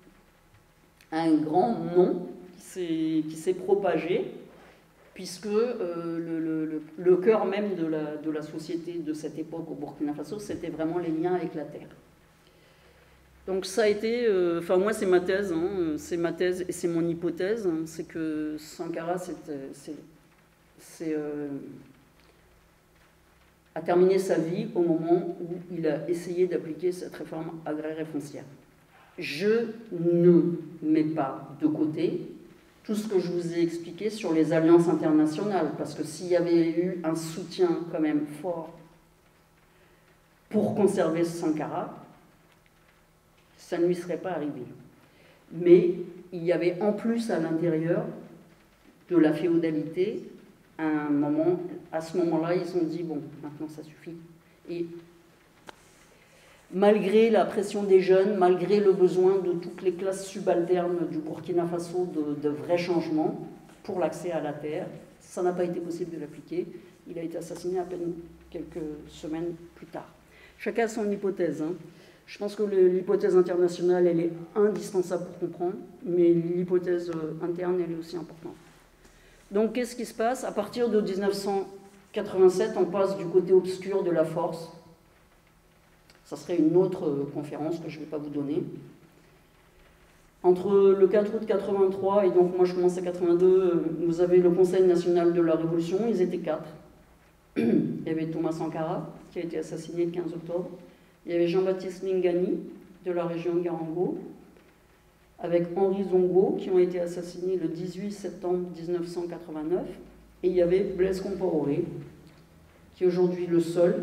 un grand non qui s'est propagé, puisque euh, le, le, le cœur même de la, de la société de cette époque au Burkina Faso, c'était vraiment les liens avec la terre. Donc ça a été, euh, enfin moi c'est ma thèse, hein, c'est ma thèse et c'est mon hypothèse, hein, c'est que Sankara c'est, c'est, euh, a terminé sa vie au moment où il a essayé d'appliquer cette réforme agraire et foncière. Je ne mets pas de côté tout ce que je vous ai expliqué sur les alliances internationales, parce que s'il y avait eu un soutien quand même fort pour conserver Sankara, ça ne lui serait pas arrivé. Mais il y avait en plus à l'intérieur de la féodalité, un moment, à ce moment-là, ils se sont dit, bon, maintenant ça suffit. Et malgré la pression des jeunes, malgré le besoin de toutes les classes subalternes du Burkina Faso de, de vrais changements pour l'accès à la terre, ça n'a pas été possible de l'appliquer. Il a été assassiné à peine quelques semaines plus tard. Chacun a son hypothèse, hein. Je pense que l'hypothèse internationale, elle est indispensable pour comprendre, mais l'hypothèse interne, elle est aussi importante. Donc, qu'est-ce qui se passe? À partir de mille neuf cent quatre-vingt-sept, on passe du côté obscur de la force. Ça serait une autre conférence que je ne vais pas vous donner. Entre le quatre août quatre-vingt-trois et donc moi je commence à quatre-vingt-deux, vous avez le Conseil national de la Révolution, ils étaient quatre. Il y avait Thomas Sankara, qui a été assassiné le quinze octobre. Il y avait Jean-Baptiste Lingani, de la région Garango, avec Henri Zongo, qui ont été assassinés le dix-huit septembre mille neuf cent quatre-vingt-neuf. Et il y avait Blaise Compaoré, qui est aujourd'hui le seul.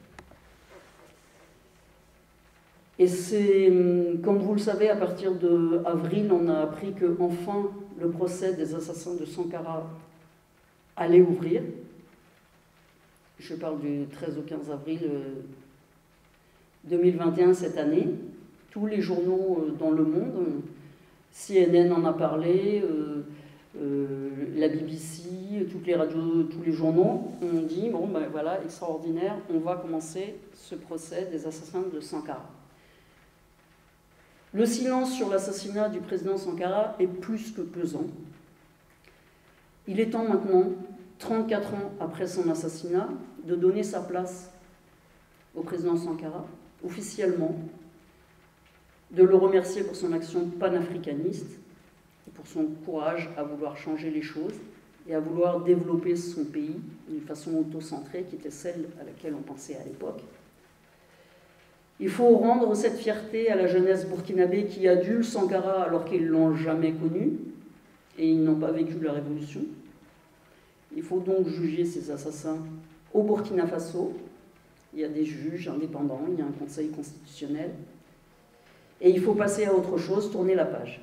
Et c'est, comme vous le savez, à partir d'avril, on a appris que enfin le procès des assassins de Sankara allait ouvrir. Je parle du treize au quinze avril deux mille vingt et un, cette année. Tous les journaux dans le monde, C N N en a parlé, euh, euh, la B B C, toutes les radios, tous les journaux ont dit, bon ben voilà, extraordinaire, on va commencer ce procès des assassins de Sankara. Le silence sur l'assassinat du président Sankara est plus que pesant. Il est temps maintenant, trente-quatre ans après son assassinat, de donner sa place au président Sankara, officiellement, de le remercier pour son action panafricaniste et pour son courage à vouloir changer les choses et à vouloir développer son pays d'une façon autocentrée qui était celle à laquelle on pensait à l'époque. Il faut rendre cette fierté à la jeunesse burkinabé qui adule Sankara alors qu'ils ne l'ont jamais connu et ils n'ont pas vécu la révolution. Il faut donc juger ces assassins au Burkina Faso. Il y a des juges indépendants, il y a un conseil constitutionnel. Et il faut passer à autre chose, tourner la page.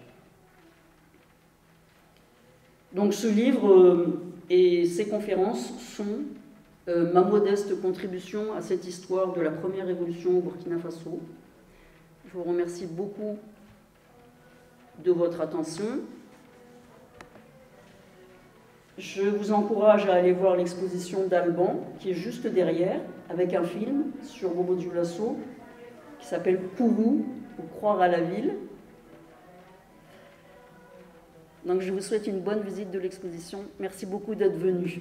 Donc ce livre euh, et ces conférences sont euh, ma modeste contribution à cette histoire de la première révolution au Burkina Faso. Je vous remercie beaucoup de votre attention. Je vous encourage à aller voir l'exposition d'Alban, qui est juste derrière, avec un film sur Bobo Dioulasso, qui s'appelle Kourou, ou Croire à la ville. Donc je vous souhaite une bonne visite de l'exposition. Merci beaucoup d'être venus.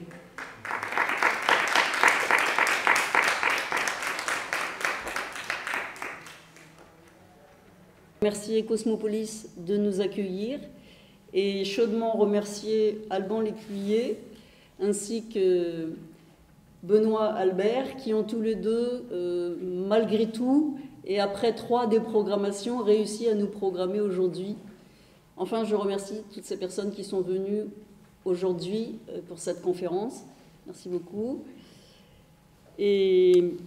Remercier Cosmopolis de nous accueillir et chaudement remercier Alban Lécuyer ainsi que Benoît Albert qui ont tous les deux, euh, malgré tout, et après trois déprogrammations, réussi à nous programmer aujourd'hui. Enfin, je remercie toutes ces personnes qui sont venues aujourd'hui pour cette conférence. Merci beaucoup. Et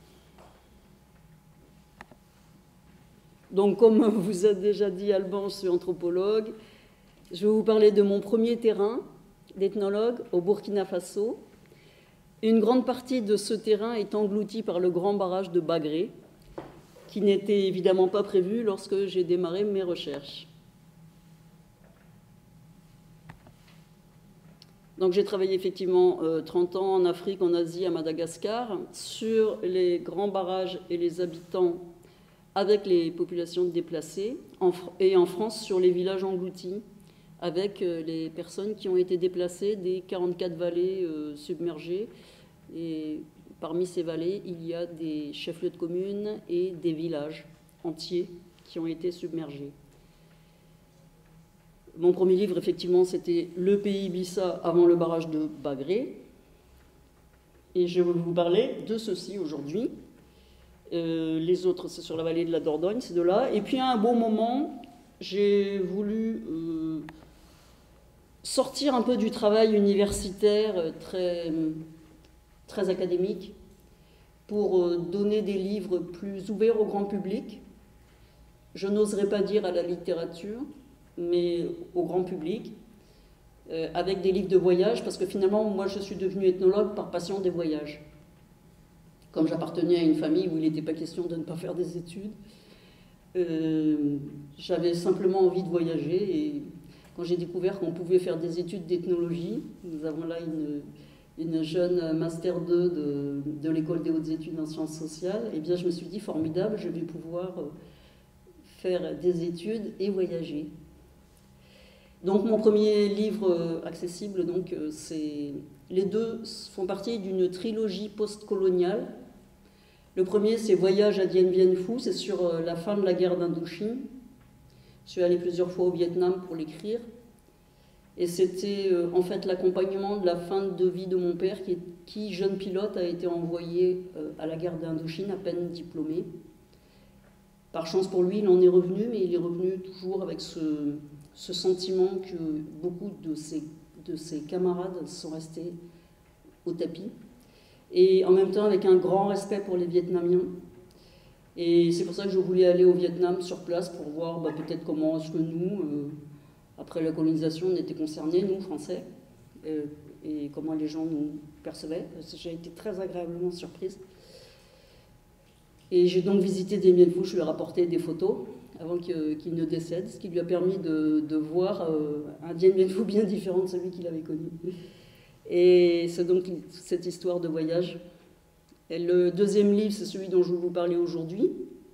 donc, comme vous a déjà dit Alban, je suis anthropologue. Je vais vous parler de mon premier terrain d'ethnologue au Burkina Faso. Une grande partie de ce terrain est engloutie par le grand barrage de Bagré, qui n'était évidemment pas prévu lorsque j'ai démarré mes recherches. Donc j'ai travaillé effectivement euh, trente ans en Afrique, en Asie, à Madagascar, sur les grands barrages et les habitants avec les populations déplacées, en, et en France sur les villages engloutis, avec euh, les personnes qui ont été déplacées des quarante-quatre vallées euh, submergées. Et parmi ces vallées, il y a des chefs-lieux de communes et des villages entiers qui ont été submergés. Mon premier livre, effectivement, c'était Le pays Bissa avant le barrage de Bagré. Et je vais vous parler de ceci aujourd'hui. Euh, les autres, c'est sur la vallée de la Dordogne, c'est de là. Et puis, à un bon moment, j'ai voulu euh, sortir un peu du travail universitaire très, très académique pour euh, donner des livres plus ouverts au grand public. Je n'oserais pas dire à la littérature, mais au grand public, euh, avec des livres de voyage, parce que finalement, moi, je suis devenue ethnologue par passion des voyages. Comme j'appartenais à une famille où il n'était pas question de ne pas faire des études, euh, j'avais simplement envie de voyager, et quand j'ai découvert qu'on pouvait faire des études d'ethnologie, nous avons là une, une jeune Master deux de, de l'École des hautes études en sciences sociales, et bien je me suis dit, formidable, je vais pouvoir faire des études et voyager. Donc mon premier livre accessible, donc, c'est, les deux font partie d'une trilogie post-coloniale. Le premier, c'est Voyage à Dien Bien Phu, c'est sur la fin de la guerre d'Indochine. Je suis allée plusieurs fois au Vietnam pour l'écrire. Et c'était en fait l'accompagnement de la fin de vie de mon père, qui, qui jeune pilote, a été envoyé à la guerre d'Indochine, à peine diplômé. Par chance pour lui, il en est revenu, mais il est revenu toujours avec ce... ce sentiment que beaucoup de ses, de ses camarades sont restés au tapis, et en même temps avec un grand respect pour les Vietnamiens. Et c'est pour ça que je voulais aller au Vietnam sur place pour voir bah, peut-être comment est-ce que nous, euh, après la colonisation, on était concernés, nous, Français, euh, et comment les gens nous percevaient. J'ai été très agréablement surprise. Et j'ai donc visité Dien Bien Phu, je lui ai rapporté des photos avant qu'il ne décède, ce qui lui a permis de, de voir euh, un Dien Bien Phu bien différent de celui qu'il avait connu. Et c'est donc cette histoire de voyage. Et le deuxième livre, c'est celui dont je vais vous parler aujourd'hui,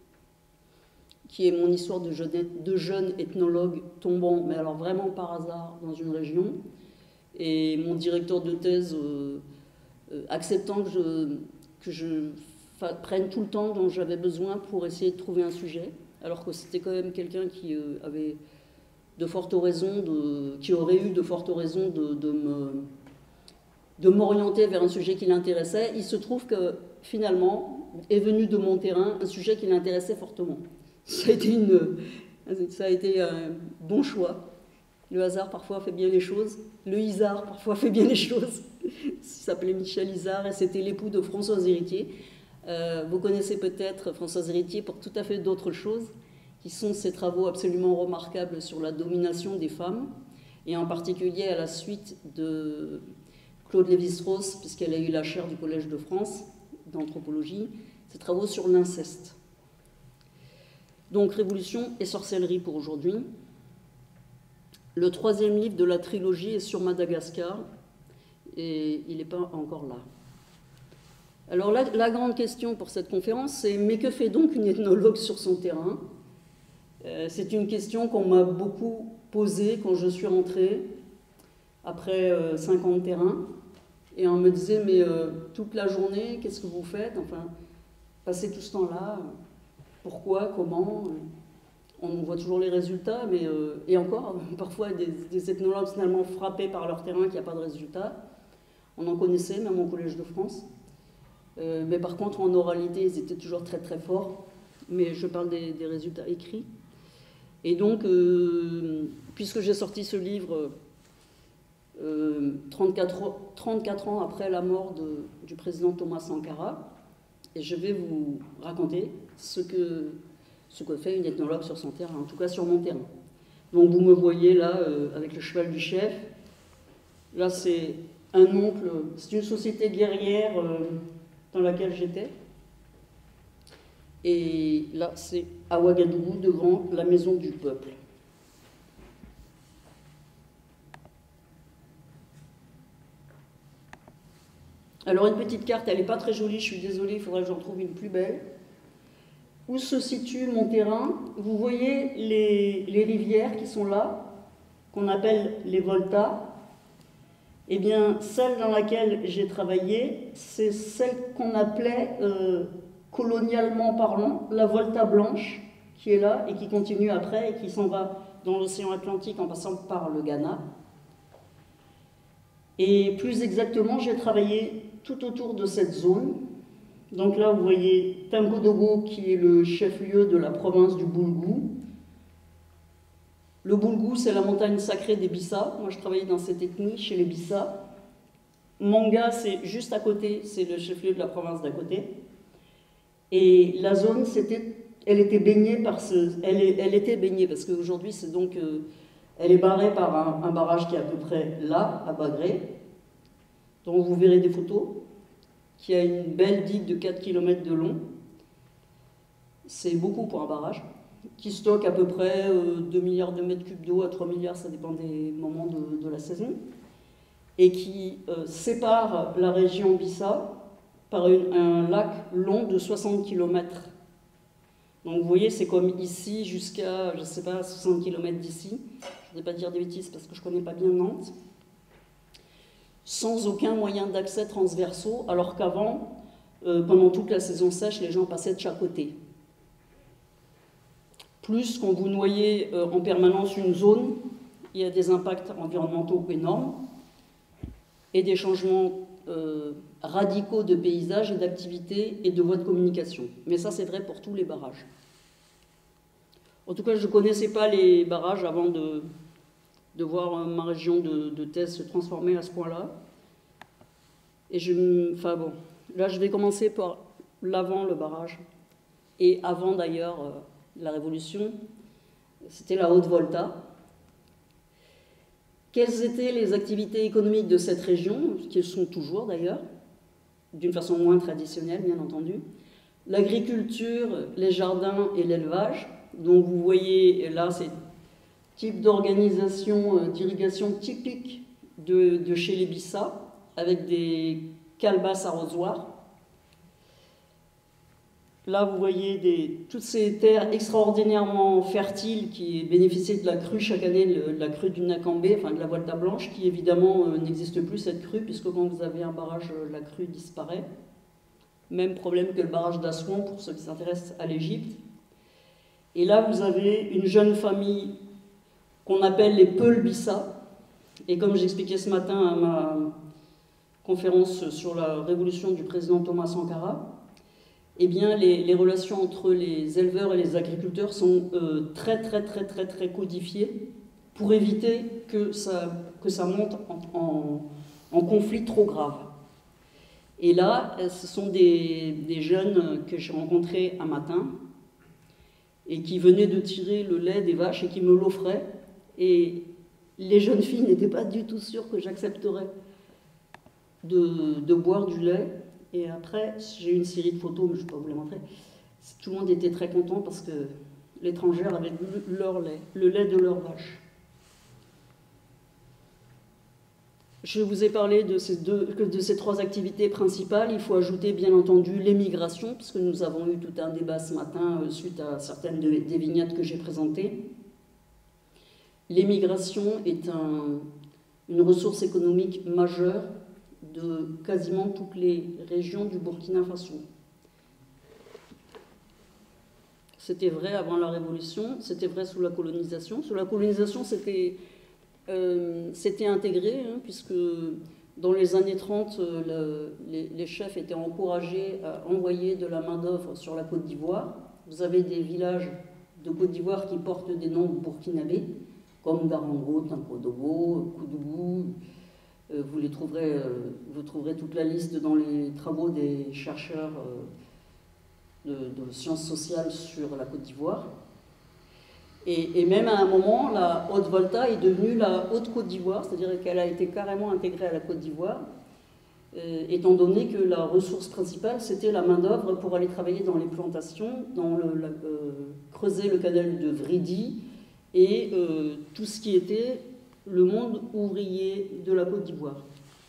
qui est mon histoire de jeune, de jeune ethnologue tombant, mais alors vraiment par hasard, dans une région. Et mon directeur de thèse euh, euh, acceptant que je, que je prenne tout le temps dont j'avais besoin pour essayer de trouver un sujet, alors que c'était quand même quelqu'un qui euh, avait de fortes raisons, de, qui aurait eu de fortes raisons de, de me, de m'orienter vers un sujet qui l'intéressait. Il se trouve que finalement est venu de mon terrain un sujet qui l'intéressait fortement. Ça a été, une, ça a été un bon choix. Le hasard parfois fait bien les choses, le Isard parfois fait bien les choses. Il s'appelait Michel Isard et c'était l'époux de Françoise Héritier. Euh, vous connaissez peut-être Françoise Héritier pour tout à fait d'autres choses, qui sont ses travaux absolument remarquables sur la domination des femmes, et en particulier à la suite de Claude Lévi-Strauss, puisqu'elle a eu la chaire du Collège de France d'anthropologie, ses travaux sur l'inceste. Donc Révolution et sorcellerie pour aujourd'hui. Le troisième livre de la trilogie est sur Madagascar, et il n'est pas encore là. Alors la, la grande question pour cette conférence, c'est « Mais que fait donc une ethnologue sur son terrain ?» euh, C'est une question qu'on m'a beaucoup posée quand je suis rentrée, après euh, cinq ans de terrain, et on me disait « Mais euh, toute la journée, qu'est-ce que vous faites? Enfin, passez tout ce temps-là, pourquoi, comment ?» On voit toujours les résultats, mais, euh, et encore, parfois des, des ethnologues finalement frappés par leur terrain qu'il n'y a pas de résultats. On en connaissait, même au Collège de France. Euh, mais par contre, en oralité, ils étaient toujours très très forts. Mais je parle des, des résultats écrits. Et donc, euh, puisque j'ai sorti ce livre euh, trente-quatre ans après la mort de, du président Thomas Sankara, et je vais vous raconter ce que... ce que fait une ethnologue sur son terrain, en tout cas sur mon terrain. Donc vous me voyez là, euh, avec le cheval du chef. Là, c'est un oncle, c'est une société guerrière euh, dans laquelle j'étais. Et là, c'est à Ouagadougou, devant la maison du peuple. Alors une petite carte, elle n'est pas très jolie, je suis désolée, il faudrait que j'en trouve une plus belle. Où se situe mon terrain? Vous voyez les, les rivières qui sont là, qu'on appelle les voltas. Eh bien, celle dans laquelle j'ai travaillé, c'est celle qu'on appelait, euh, colonialement parlant, la volta blanche, qui est là et qui continue après et qui s'en va dans l'océan Atlantique en passant par le Ghana. Et plus exactement, j'ai travaillé tout autour de cette zone. Donc là, vous voyez Tangodogo, qui est le chef-lieu de la province du Boulgou. Le Boulgou, c'est la montagne sacrée des Bissa. Moi, je travaillais dans cette ethnie, chez les Bissa. Manga, c'est juste à côté, c'est le chef-lieu de la province d'à côté. Et la zone, c'était, elle était baignée par ce... Elle, est, elle était baignée, parce qu'aujourd'hui, c'est donc... Euh, elle est barrée par un, un barrage qui est à peu près là, à Bagré, dont vous verrez des photos, qui a une belle digue de quatre kilomètres de long. C'est beaucoup pour un barrage, qui stocke à peu près euh, deux milliards de mètres cubes d'eau à trois milliards, ça dépend des moments de, de la saison, et qui euh, sépare la région Bissa par une, un lac long de soixante kilomètres. Donc vous voyez, c'est comme ici jusqu'à, je ne sais pas, soixante kilomètres d'ici. Je ne vais pas dire des bêtises parce que je ne connais pas bien Nantes. Sans aucun moyen d'accès transversaux, alors qu'avant, euh, pendant toute la saison sèche, les gens passaient de chaque côté. Plus quand vous noyez euh, en permanence une zone, il y a des impacts environnementaux énormes et des changements euh, radicaux de paysage et d'activité et de voies de communication. Mais ça, c'est vrai pour tous les barrages. En tout cas, je ne connaissais pas les barrages avant de, de voir ma région de, de thèse se transformer à ce point-là. Et je, enfin bon, là, je vais commencer par l'avant le barrage. Et avant, d'ailleurs, euh, la Révolution, c'était la Haute-Volta. Quelles étaient les activités économiques de cette région, qu'elles sont toujours d'ailleurs, d'une façon moins traditionnelle, bien entendu. L'agriculture, les jardins et l'élevage. Donc vous voyez, là, c'est type d'organisation d'irrigation typique de, de chez les Bissa, avec des calebasses arrosoirs. Là, vous voyez des, toutes ces terres extraordinairement fertiles qui bénéficient de la crue chaque année, de la crue du Nakambé, enfin de la Volta Blanche, qui évidemment euh, n'existe plus, cette crue, puisque quand vous avez un barrage, la crue disparaît. Même problème que le barrage d'Assouan, pour ceux qui s'intéressent à l'Égypte. Et là, vous avez une jeune famille qu'on appelle les Peul Bissa. Et comme j'expliquais ce matin à ma conférence sur la révolution du président Thomas Sankara, eh bien, les, les relations entre les éleveurs et les agriculteurs sont euh, très, très, très, très, très codifiées pour éviter que ça, que ça monte en, en, en conflit trop grave. Et là, ce sont des, des jeunes que j'ai rencontrés un matin et qui venaient de tirer le lait des vaches et qui me l'offraient. Et les jeunes filles n'étaient pas du tout sûres que j'accepterais de, de boire du lait. Et après, j'ai eu une série de photos, mais je ne vais pas vous les montrer. Tout le monde était très content parce que l'étrangère avait bu leur lait, le lait de leur vache. Je vous ai parlé de ces, deux, de ces trois activités principales. Il faut ajouter, bien entendu, l'émigration, puisque nous avons eu tout un débat ce matin euh, suite à certaines de, des vignettes que j'ai présentées. L'émigration est un, une ressource économique majeure de quasiment toutes les régions du Burkina Faso. C'était vrai avant la Révolution, c'était vrai sous la colonisation. Sous la colonisation, c'était euh, intégré, hein, puisque dans les années trente, le, les, les chefs étaient encouragés à envoyer de la main-d'œuvre sur la Côte d'Ivoire. Vous avez des villages de Côte d'Ivoire qui portent des noms burkinabés, comme Garango, Tankodobo, Koudougou. Vous, les trouverez, vous trouverez toute la liste dans les travaux des chercheurs de, de sciences sociales sur la Côte d'Ivoire. Et, et même à un moment, la Haute-Volta est devenue la Haute-Côte d'Ivoire, c'est-à-dire qu'elle a été carrément intégrée à la Côte d'Ivoire, euh, étant donné que la ressource principale, c'était la main-d'œuvre pour aller travailler dans les plantations, dans le, la, euh, creuser le canal de Vridi et euh, tout ce qui était le monde ouvrier de la Côte d'Ivoire.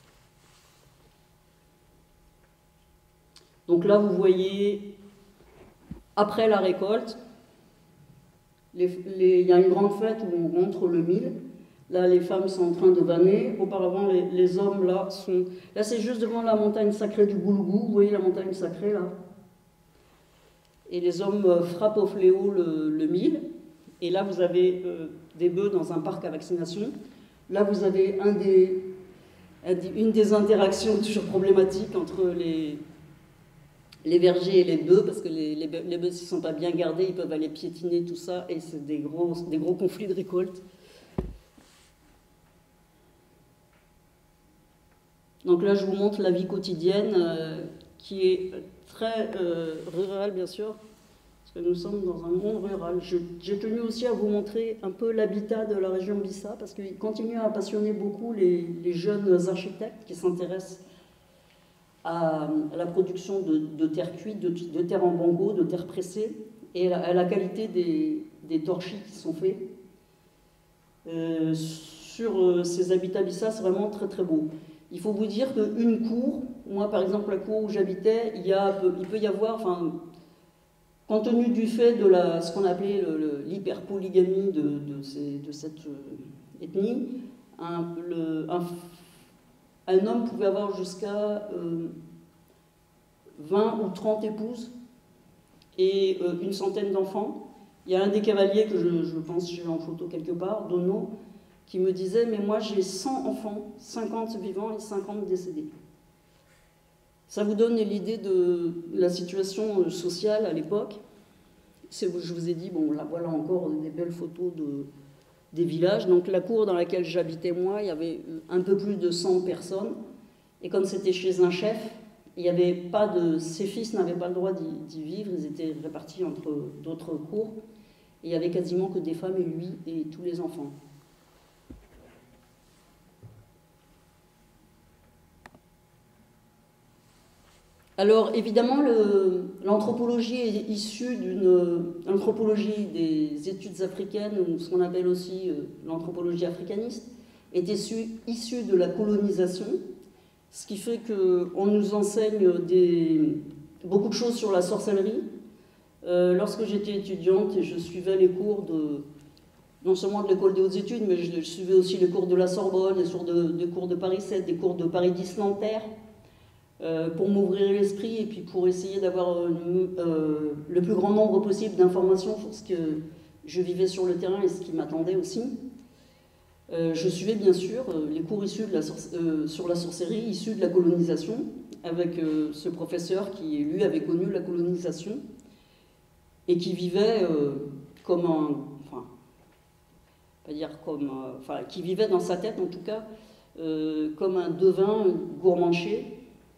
Donc là, vous voyez, après la récolte, les, les, il y a une grande fête où on rentre le mil. Là, les femmes sont en train de vanner. Auparavant, les, les hommes, là, sont... Là, c'est juste devant la montagne sacrée du Goulgou. Vous voyez la montagne sacrée, là. Et les hommes frappent au fléau le, le mil. Et là, vous avez euh, des bœufs dans un parc à vaccination. Là, vous avez un des, une des interactions toujours problématiques entre les, les vergers et les bœufs, parce que les, les, les bœufs, s'ils ne sont pas bien gardés, ils peuvent aller piétiner tout ça, et c'est des gros, des gros conflits de récolte. Donc là, je vous montre la vie quotidienne, euh, qui est très euh, rurale, bien sûr, parce que nous sommes dans un monde rural. J'ai tenu aussi à vous montrer un peu l'habitat de la région Bissa, parce qu'il continue à passionner beaucoup les, les jeunes architectes qui s'intéressent à, à la production de, de terre cuite, de, de terre en bongo, de terre pressée, et à la qualité des, des torchis qui sont faits. Euh, sur euh, ces habitats Bissa, c'est vraiment très très beau. Il faut vous dire qu'une cour, moi par exemple la cour où j'habitais, il, il peut y avoir, enfin, compte tenu du fait de la, ce qu'on appelait l'hyperpolygamie de, de, ces, de cette euh, ethnie, un, le, un, un homme pouvait avoir jusqu'à euh, vingt ou trente épouses et euh, une centaine d'enfants. Il y a un des cavaliers que je, je pense que j'ai en photo quelque part, Dono, qui me disait « mais moi j'ai cent enfants, cinquante vivants et cinquante décédés ». Ça vous donne l'idée de la situation sociale à l'époque. Je vous ai dit, bon, là voilà encore des belles photos de, des villages. Donc la cour dans laquelle j'habitais moi, il y avait un peu plus de cent personnes. Et comme c'était chez un chef, il y avait pas de, ses fils n'avaient pas le droit d'y vivre, ils étaient répartis entre d'autres cours. Et il n'y avait quasiment que des femmes et lui et tous les enfants. Alors évidemment, l'anthropologie le, est issue d'une anthropologie des études africaines, ou ce qu'on appelle aussi euh, l'anthropologie africaniste, est issue, issue de la colonisation, ce qui fait qu'on nous enseigne des, beaucoup de choses sur la sorcellerie. Euh, lorsque j'étais étudiante, et je suivais les cours de, non seulement de l'école des hautes études, mais je, je suivais aussi les cours de la Sorbonne, les cours de, des cours de Paris sept, des cours de Paris dix Nanterre, Euh, pour m'ouvrir l'esprit et puis pour essayer d'avoir euh, euh, le plus grand nombre possible d'informations sur ce que je vivais sur le terrain et ce qui m'attendait aussi. Euh, je suivais bien sûr euh, les cours issus de la euh, sur la sorcellerie issus de la colonisation, avec euh, ce professeur qui, lui, avait connu la colonisation et qui vivait euh, comme un... Enfin, pas dire comme... Euh, enfin, qui vivait dans sa tête, en tout cas, euh, comme un devin gourmanché.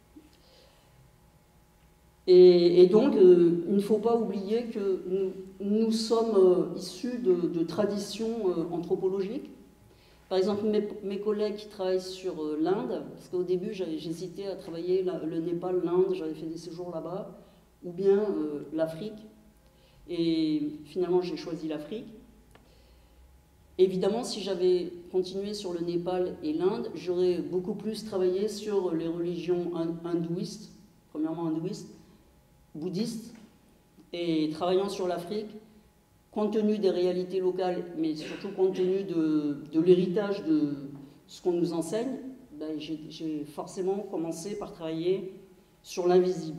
Et, et donc, euh, il ne faut pas oublier que nous, nous sommes euh, issus de, de traditions euh, anthropologiques. Par exemple, mes, mes collègues qui travaillent sur euh, l'Inde, parce qu'au début j'hésitais à travailler la, le Népal, l'Inde, j'avais fait des séjours là-bas, ou bien euh, l'Afrique, et finalement j'ai choisi l'Afrique. Évidemment, si j'avais continué sur le Népal et l'Inde, j'aurais beaucoup plus travaillé sur les religions hindouistes, premièrement hindouistes, bouddhistes, et travaillant sur l'Afrique, compte tenu des réalités locales, mais surtout compte tenu de, de l'héritage de ce qu'on nous enseigne, ben j'ai forcément commencé par travailler sur l'invisible.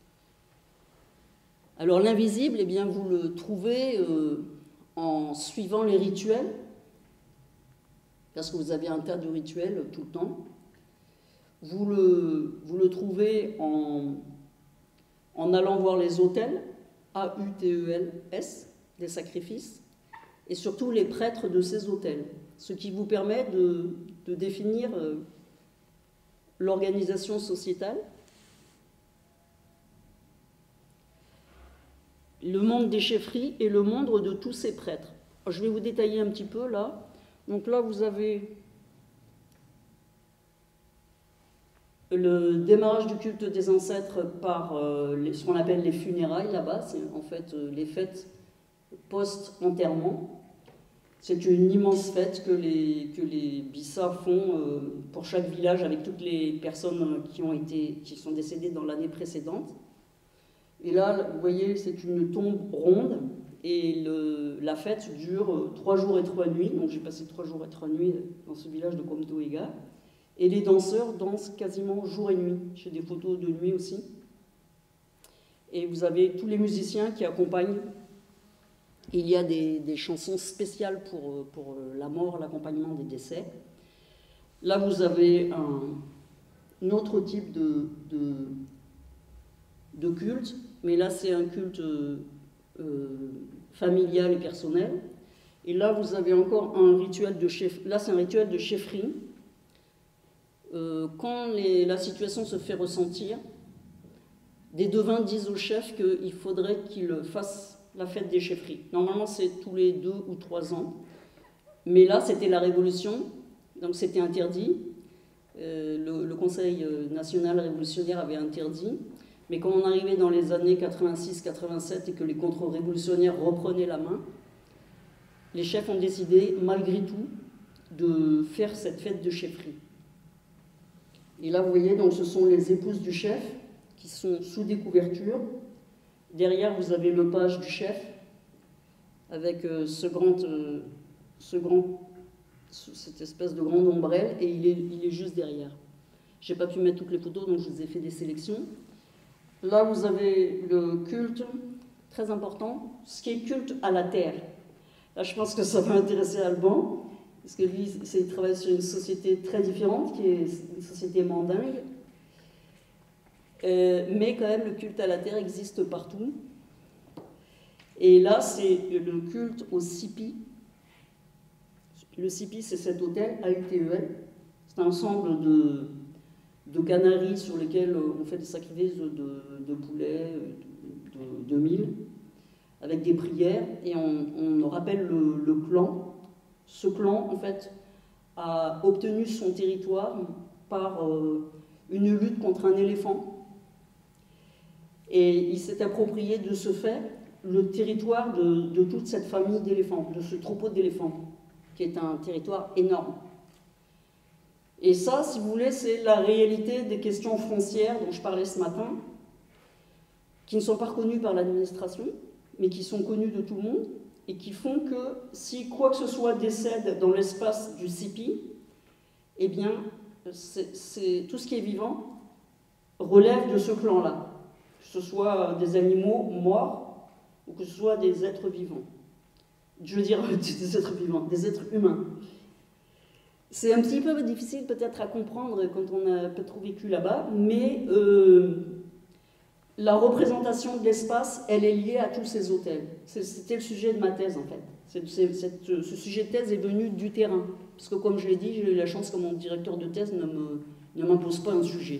Alors l'invisible, eh bien, vous le trouvez euh, en suivant les rituels, parce que vous avez un tas de rituels tout le temps. Vous le, vous le trouvez en, en allant voir les autels, A U T E L S, des sacrifices, et surtout les prêtres de ces autels, ce qui vous permet de, de définir euh, l'organisation sociétale, le monde des chefferies et le monde de tous ces prêtres. Je vais vous détailler un petit peu là. Donc là, vous avez le démarrage du culte des ancêtres par euh, les, ce qu'on appelle les funérailles là-bas, c'est en fait euh, les fêtes post-enterrement. C'est une immense fête que les, que les Bissa font euh, pour chaque village avec toutes les personnes qui, ont été, qui sont décédées dans l'année précédente. Et là, vous voyez, c'est une tombe ronde et le, la fête dure trois jours et trois nuits. Donc j'ai passé trois jours et trois nuits dans ce village de Komtoega. Et les danseurs dansent quasiment jour et nuit. J'ai des photos de nuit aussi. Et vous avez tous les musiciens qui accompagnent. Il y a des, des chansons spéciales pour, pour la mort, l'accompagnement des décès. Là, vous avez un, un autre type de, de, de culte, mais là, c'est un culte euh, familial et personnel. Et là, vous avez encore un rituel de chef. Là, c'est un rituel de chefferie. Euh, quand les, la situation se fait ressentir, des devins disent au chef qu'il faudrait qu'il fasse la fête des chefferies. Normalement, c'est tous les deux ou trois ans. Mais là, c'était la Révolution, donc c'était interdit. Euh, le, le Conseil national révolutionnaire avait interdit. Mais quand on arrivait dans les années quatre-vingt-six quatre-vingt-sept et que les contre-révolutionnaires reprenaient la main, les chefs ont décidé, malgré tout, de faire cette fête de chefferie. Et là, vous voyez, donc, ce sont les épouses du chef qui sont sous des couvertures. Derrière, vous avez le page du chef avec euh, ce grand, euh, ce grand, cette espèce de grande ombrelle, et il est, il est juste derrière. Je n'ai pas pu mettre toutes les photos, donc je vous ai fait des sélections. Là, vous avez le culte, très important, ce qui est culte à la terre. Là, je pense que ça va intéresser Alban, parce que lui, il travaille sur une société très différente, qui est une société mandingue. Euh, mais quand même, le culte à la terre existe partout. Et là, c'est le culte au sipi. Le sipi, c'est cet autel, A U T E L. C'est un ensemble de, de canaries sur lesquels on fait des sacrifices de, de, de poulets, de, de, de mille, avec des prières, et on, on rappelle le, le clan. Ce clan, en fait, a obtenu son territoire par euh, une lutte contre un éléphant. Et il s'est approprié de ce fait le territoire de, de toute cette famille d'éléphants, de ce troupeau d'éléphants, qui est un territoire énorme. Et ça, si vous voulez, c'est la réalité des questions foncières dont je parlais ce matin, qui ne sont pas reconnues par l'administration, mais qui sont connues de tout le monde, et qui font que si quoi que ce soit décède dans l'espace du sipi, eh bien, c'est, c'est, tout ce qui est vivant relève de ce clan-là. Que ce soit des animaux morts ou que ce soit des êtres vivants. Je veux dire des êtres vivants, des êtres humains. C'est un petit peu difficile peut-être à comprendre quand on n'a pas trop vécu là-bas, mais euh, la représentation de l'espace, elle est liée à tous ces hôtels. C'était le sujet de ma thèse en fait. C'est, c'est, cette, ce sujet de thèse est venu du terrain. Parce que comme je l'ai dit, j'ai eu la chance que mon directeur de thèse ne, me, ne m'impose pas un sujet.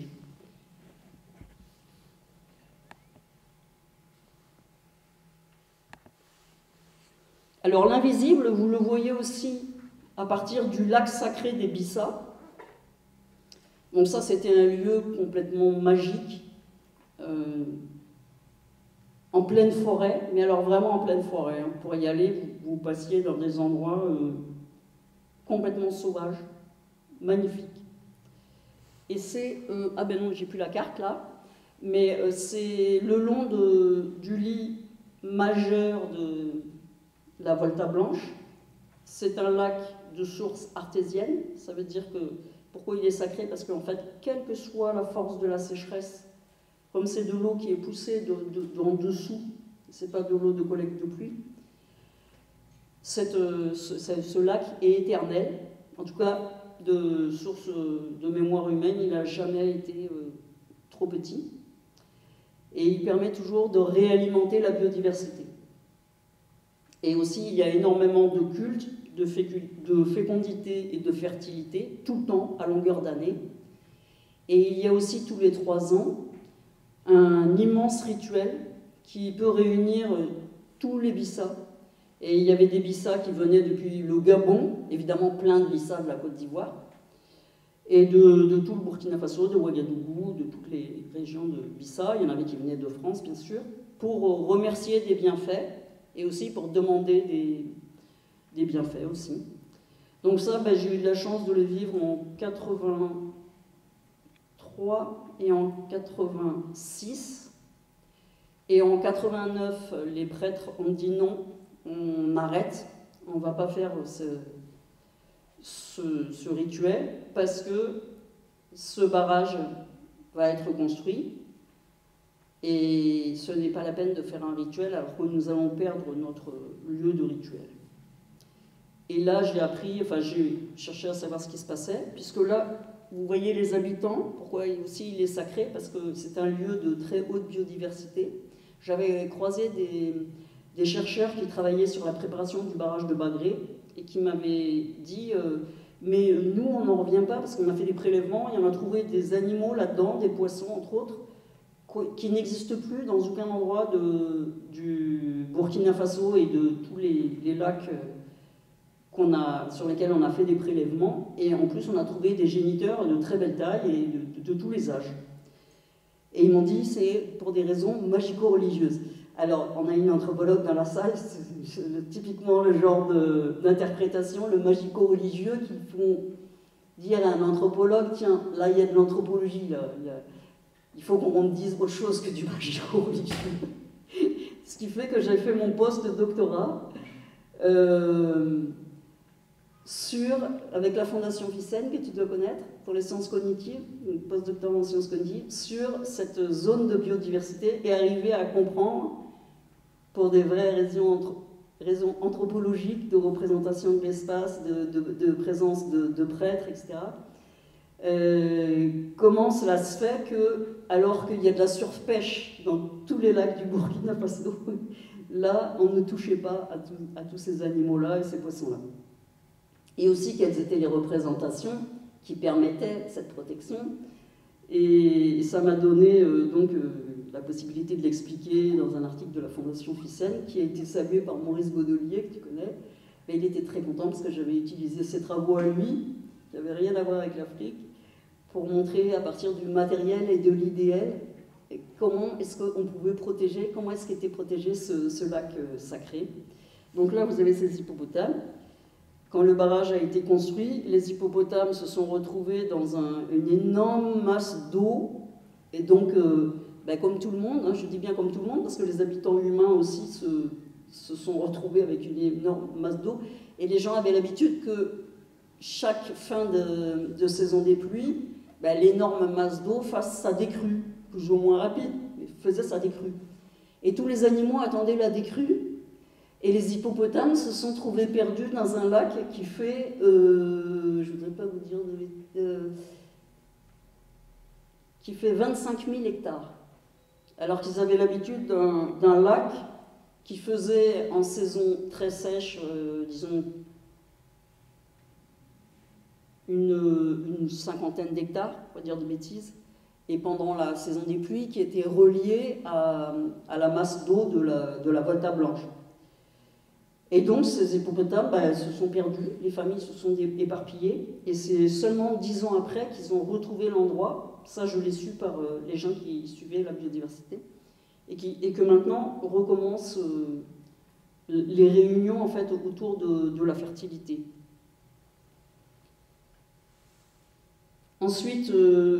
Alors l'invisible, vous le voyez aussi à partir du lac sacré des Bissa. Donc ça, c'était un lieu complètement magique, euh, en pleine forêt, mais alors vraiment en pleine forêt. Hein. Pour y aller, vous, vous passiez dans des endroits euh, complètement sauvages, magnifiques. Et c'est, euh, ah ben non, j'ai plus la carte là, mais euh, c'est le long de, du lit majeur de la Volta Blanche. C'est un lac de source artésienne, ça veut dire que, pourquoi il est sacré? Parce qu'en fait, quelle que soit la force de la sécheresse, comme c'est de l'eau qui est poussée de, de, de, en dessous, c'est pas de l'eau de collecte de pluie, cette, ce, ce lac est éternel, en tout cas de source de mémoire humaine, il n'a jamais été euh, trop petit, et il permet toujours de réalimenter la biodiversité. Et aussi, il y a énormément de cultes, de fécondité et de fertilité, tout le temps, à longueur d'année. Et il y a aussi, tous les trois ans, un immense rituel qui peut réunir tous les Bissa. Et il y avait des Bissa qui venaient depuis le Gabon, évidemment plein de Bissa de la Côte d'Ivoire, et de, de tout le Burkina Faso, de Ouagadougou, de toutes les régions de Bissa. Il y en avait qui venaient de France, bien sûr, pour remercier des bienfaits, et aussi pour demander des, des bienfaits aussi. Donc ça, ben, j'ai eu de la chance de le vivre en quatre-vingt-trois et en quatre-vingt-six. Et en quatre-vingt-neuf, les prêtres ont dit non, on arrête, on ne va pas faire ce, ce, ce rituel, parce que ce barrage va être construit. Et ce n'est pas la peine de faire un rituel alors que nous allons perdre notre lieu de rituel. Et là, j'ai appris, enfin j'ai cherché à savoir ce qui se passait, puisque là, vous voyez les habitants, pourquoi aussi il est sacré, parce que c'est un lieu de très haute biodiversité. J'avais croisé des, des chercheurs qui travaillaient sur la préparation du barrage de Bagré, et qui m'avaient dit, euh, mais nous, on n'en revient pas, parce qu'on a fait des prélèvements, et on a trouvé des animaux là-dedans, des poissons entre autres, qui n'existe plus dans aucun endroit de, du Burkina Faso et de tous les, les lacs qu'on a, sur lesquels on a fait des prélèvements. Et en plus, on a trouvé des géniteurs de très belle taille et de, de, de tous les âges. Et ils m'ont dit c'est pour des raisons magico-religieuses. Alors, on a une anthropologue dans la salle, c'est typiquement le genre d'interprétation, le magico-religieux, qui font dire à un anthropologue, tiens, là, il y a de l'anthropologie, là, il y a, il faut qu'on me dise autre chose que du magico-religieux. Ce qui fait que j'ai fait mon post-doctorat euh, sur, avec la Fondation Vicenne, que tu dois connaître, pour les sciences cognitives, post-doctorat en sciences cognitives, sur cette zone de biodiversité et arriver à comprendre, pour des vraies raisons, raisons anthropologiques, de représentation de l'espace, de, de, de présence de, de prêtres, et cetera, Euh, comment cela se fait que, alors qu'il y a de la surpêche dans tous les lacs du Burkina Faso, là, on ne touchait pas à, tout, à tous ces animaux-là et ces poissons-là. Et aussi, quelles étaient les représentations qui permettaient cette protection. Et, et ça m'a donné euh, donc euh, la possibilité de l'expliquer dans un article de la Fondation Ficène, qui a été salué par Maurice Godelier, que tu connais. Et il était très content parce que j'avais utilisé ses travaux à lui, qui n'avaient rien à voir avec l'Afrique, pour montrer à partir du matériel et de l'idéal comment est-ce qu'on pouvait protéger, comment est-ce qu'était protégé ce, ce lac euh, sacré. Donc là, vous avez ces hippopotames. Quand le barrage a été construit, les hippopotames se sont retrouvés dans un, une énorme masse d'eau, et donc, euh, ben, comme tout le monde, hein, je dis bien comme tout le monde, parce que les habitants humains aussi se, se sont retrouvés avec une énorme masse d'eau, et les gens avaient l'habitude que chaque fin de, de saison des pluies, ben, l'énorme masse d'eau fasse sa décrue, plus ou moins rapide, mais faisait sa décrue. Et tous les animaux attendaient la décrue, Et les hippopotames se sont trouvés perdus dans un lac qui fait, euh, je ne voudrais pas vous dire, de, euh, qui fait vingt-cinq mille hectares. Alors qu'ils avaient l'habitude d'un lac qui faisait en saison très sèche, euh, disons, une, une cinquantaine d'hectares, on va dire de bêtises, et pendant la saison des pluies qui était reliée à, à la masse d'eau de la, de la Volta Blanche. Et donc ces hippopotames bah, se sont perdus, les familles se sont éparpillées, et c'est seulement dix ans après qu'ils ont retrouvé l'endroit, ça je l'ai su par euh, les gens qui suivaient la biodiversité, et, qui, et que maintenant recommencent euh, les réunions en fait, autour de, de la fertilité. Ensuite, euh,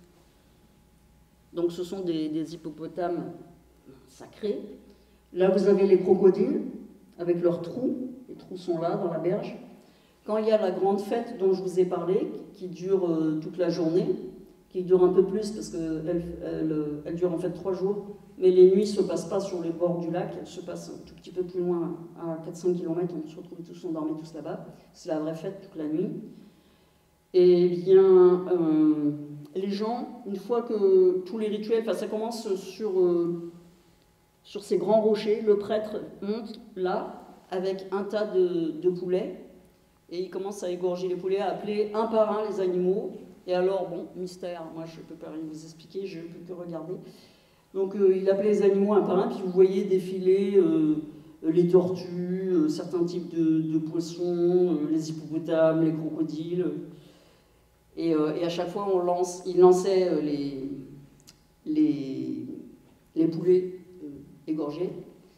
donc ce sont des, des hippopotames sacrés. Là, vous avez les crocodiles avec leurs trous. Les trous sont là, dans la berge. Quand il y a la grande fête dont je vous ai parlé, qui dure euh, toute la journée, qui dure un peu plus parce qu'elle elle, elle dure en fait trois jours, mais les nuits ne se passent pas sur les bords du lac, elles se passent un tout petit peu plus loin, à quatre à cinq kilomètres, on se retrouve tous, on dormait tous là-bas. C'est la vraie fête toute la nuit. Et bien, euh, les gens, une fois que tous les rituels, enfin ça commence sur, euh, sur ces grands rochers, le prêtre monte là, avec un tas de, de poulets, et il commence à égorger les poulets, à appeler un par un les animaux. Et alors, bon, mystère, moi je ne peux pas rien vous expliquer, je ne peux que regarder. Donc euh, il appelait les animaux un par un, puis vous voyez défiler euh, les tortues, euh, certains types de, de poissons, euh, les hippopotames, les crocodiles. Et, euh, et à chaque fois, on lance, il lançait euh, les, les, les poulets euh, égorgés.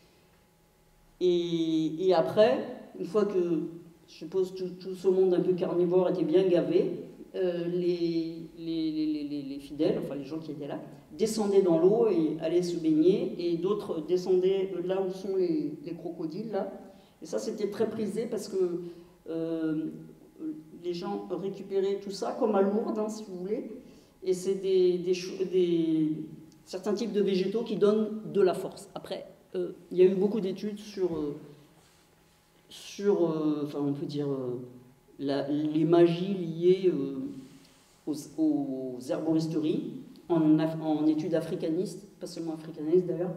Et, et après, une fois que, je suppose, tout, tout ce monde un peu carnivore était bien gavé, euh, les, les, les, les, les fidèles, enfin les gens qui étaient là, descendaient dans l'eau et allaient se baigner, et d'autres descendaient là où sont les, les crocodiles, là. Et ça, c'était très prisé parce que euh, les gens récupéraient tout ça, comme à Lourdes, hein, si vous voulez, et c'est des, des, des, certains types de végétaux qui donnent de la force. Après, euh, il y a eu beaucoup d'études sur, euh, sur euh, enfin on peut dire, euh, la, les magies liées euh, aux, aux herboristeries, en, en études africanistes, pas seulement africanistes d'ailleurs.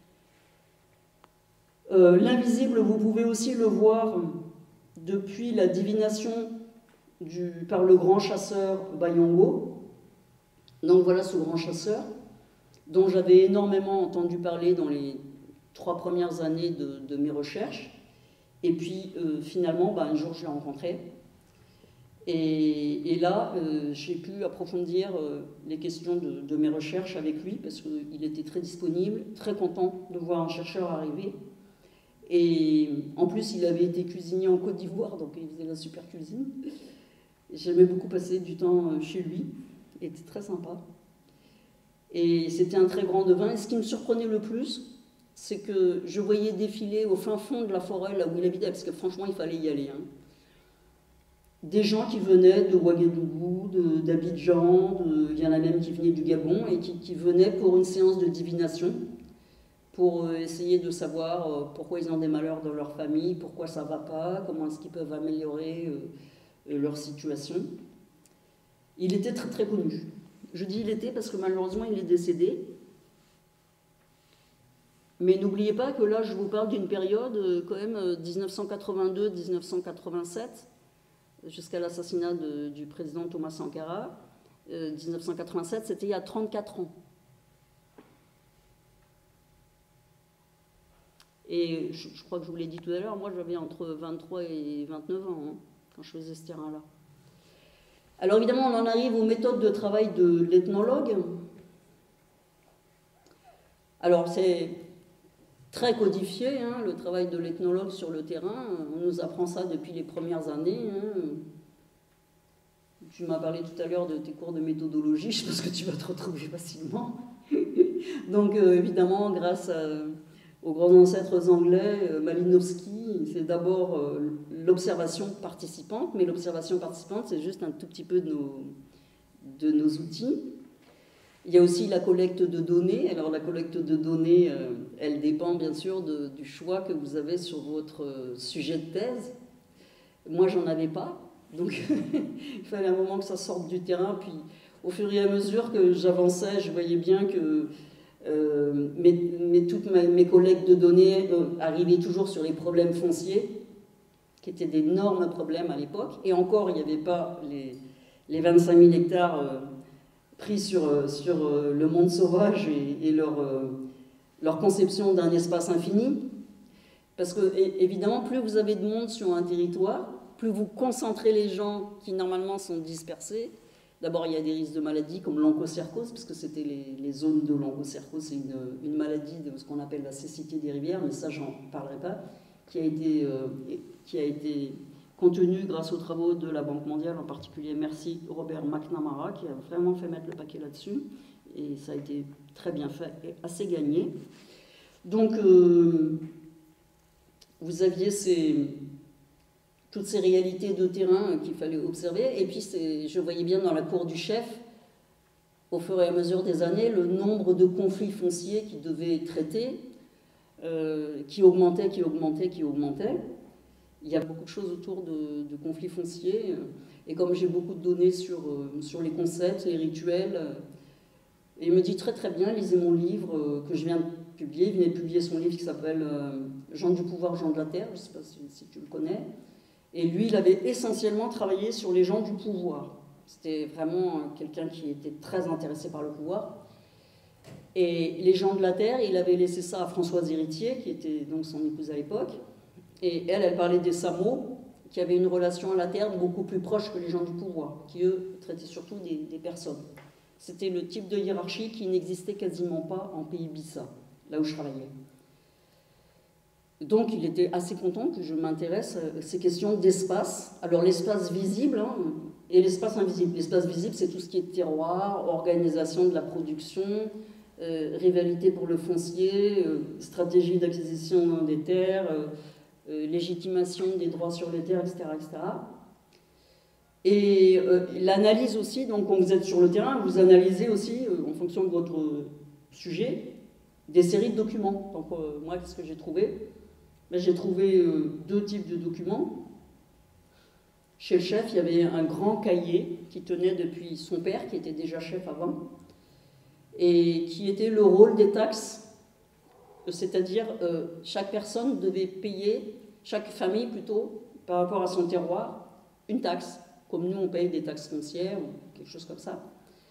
Euh, L'invisible, vous pouvez aussi le voir depuis la divination du, par le grand chasseur Bayongo. Donc voilà ce grand chasseur, dont j'avais énormément entendu parler dans les trois premières années de, de mes recherches. Et puis euh, finalement, bah, un jour je l'ai rencontré. Et, et là, euh, j'ai pu approfondir euh, les questions de, de mes recherches avec lui, parce qu'il était très disponible, très content de voir un chercheur arriver. Et en plus, il avait été cuisinier en Côte d'Ivoire, donc il faisait la super cuisine. J'aimais beaucoup passer du temps chez lui, il était très sympa. Et c'était un très grand devin. Et ce qui me surprenait le plus, c'est que je voyais défiler au fin fond de la forêt, là où il habitait, parce que franchement, il fallait y aller, hein, des gens qui venaient de Ouagadougou, d'Abidjan, il y en a même qui venaient du Gabon, et qui, qui venaient pour une séance de divination, pour essayer de savoir pourquoi ils ont des malheurs dans leur famille, pourquoi ça ne va pas, comment est-ce qu'ils peuvent améliorer leur situation. Il était très très connu. Je dis il était parce que malheureusement il est décédé. Mais n'oubliez pas que là je vous parle d'une période quand même dix-neuf cent quatre-vingt-deux à dix-neuf cent quatre-vingt-sept, jusqu'à l'assassinat du président Thomas Sankara. Euh, dix-neuf cent quatre-vingt-sept, c'était il y a trente-quatre ans. Et je, je crois que je vous l'ai dit tout à l'heure, moi j'avais entre vingt-trois et vingt-neuf ans hein, quand je faisais ce terrain-là. Alors évidemment, on en arrive aux méthodes de travail de l'ethnologue. Alors c'est très codifié, hein, le travail de l'ethnologue sur le terrain. On nous apprend ça depuis les premières années. Hein. Tu m'as parlé tout à l'heure de tes cours de méthodologie, je pense que tu vas te retrouver facilement. Donc euh, évidemment, grâce à, aux grands ancêtres anglais, euh, Malinowski, c'est d'abord euh, l'observation participante, mais l'observation participante, c'est juste un tout petit peu de nos, de nos outils. Il y a aussi la collecte de données. Alors la collecte de données, euh, elle dépend bien sûr de, du choix que vous avez sur votre euh, sujet de thèse. Moi, j'en avais pas, donc il fallait un moment que ça sorte du terrain. Puis au fur et à mesure que j'avançais, je voyais bien que euh, mes, mes, toutes mes, mes collectes de données euh, arrivaient toujours sur les problèmes fonciers, qui étaient d'énormes problèmes à l'époque. Et encore, il n'y avait pas les, les vingt-cinq mille hectares euh, pris sur, sur le monde sauvage et, et leur, leur conception d'un espace infini. Parce que, évidemment, plus vous avez de monde sur un territoire, plus vous concentrez les gens qui, normalement, sont dispersés. D'abord, il y a des risques de maladies comme l'onchocercose, parce que c'était les, les zones de l'onchocercose, c'est une, une maladie de ce qu'on appelle la cécité des rivières, mais ça, j'en parlerai pas, qui a été, euh, qui a été contenue grâce aux travaux de la Banque mondiale, en particulier, merci Robert McNamara, qui a vraiment fait mettre le paquet là-dessus, et ça a été très bien fait et assez gagné. Donc, euh, vous aviez ces, toutes ces réalités de terrain qu'il fallait observer, et puis je voyais bien dans la cour du chef, au fur et à mesure des années, le nombre de conflits fonciers qui devaient traiter, euh, qui augmentait, qui augmentait, qui augmentait. Il y a beaucoup de choses autour de, de conflits fonciers, et comme j'ai beaucoup de données sur, sur les concepts, les rituels, et il me dit très très bien, lisez mon livre que je viens de publier, il venait de publier son livre qui s'appelle Gens du pouvoir, gens de la terre, je ne sais pas si, si tu le connais, et lui il avait essentiellement travaillé sur les gens du pouvoir, c'était vraiment quelqu'un qui était très intéressé par le pouvoir, et les gens de la terre, il avait laissé ça à Françoise Héritier, qui était donc son épouse à l'époque. Et elle, elle parlait des Samo, qui avaient une relation à la terre beaucoup plus proche que les gens du pouvoir, qui eux traitaient surtout des, des personnes. C'était le type de hiérarchie qui n'existait quasiment pas en pays Bissa, là où je travaillais. Donc il était assez content que je m'intéresse à ces questions d'espace. Alors l'espace visible hein, et l'espace invisible. L'espace visible, c'est tout ce qui est terroir, organisation de la production, euh, rivalité pour le foncier, euh, stratégie d'acquisition des terres, euh, Euh, légitimation des droits sur les terres, et cetera et cetera. Et euh, l'analyse aussi, donc quand vous êtes sur le terrain, vous analysez aussi, euh, en fonction de votre sujet, des séries de documents. Donc euh, moi, qu'est-ce que j'ai trouvé? Ben, j'ai trouvé euh, deux types de documents. Chez le chef, il y avait un grand cahier qui tenait depuis son père, qui était déjà chef avant, et qui était le rôle des taxes. C'est-à-dire, euh, chaque personne devait payer, chaque famille plutôt, par rapport à son terroir, une taxe, comme nous on paye des taxes foncières ou quelque chose comme ça.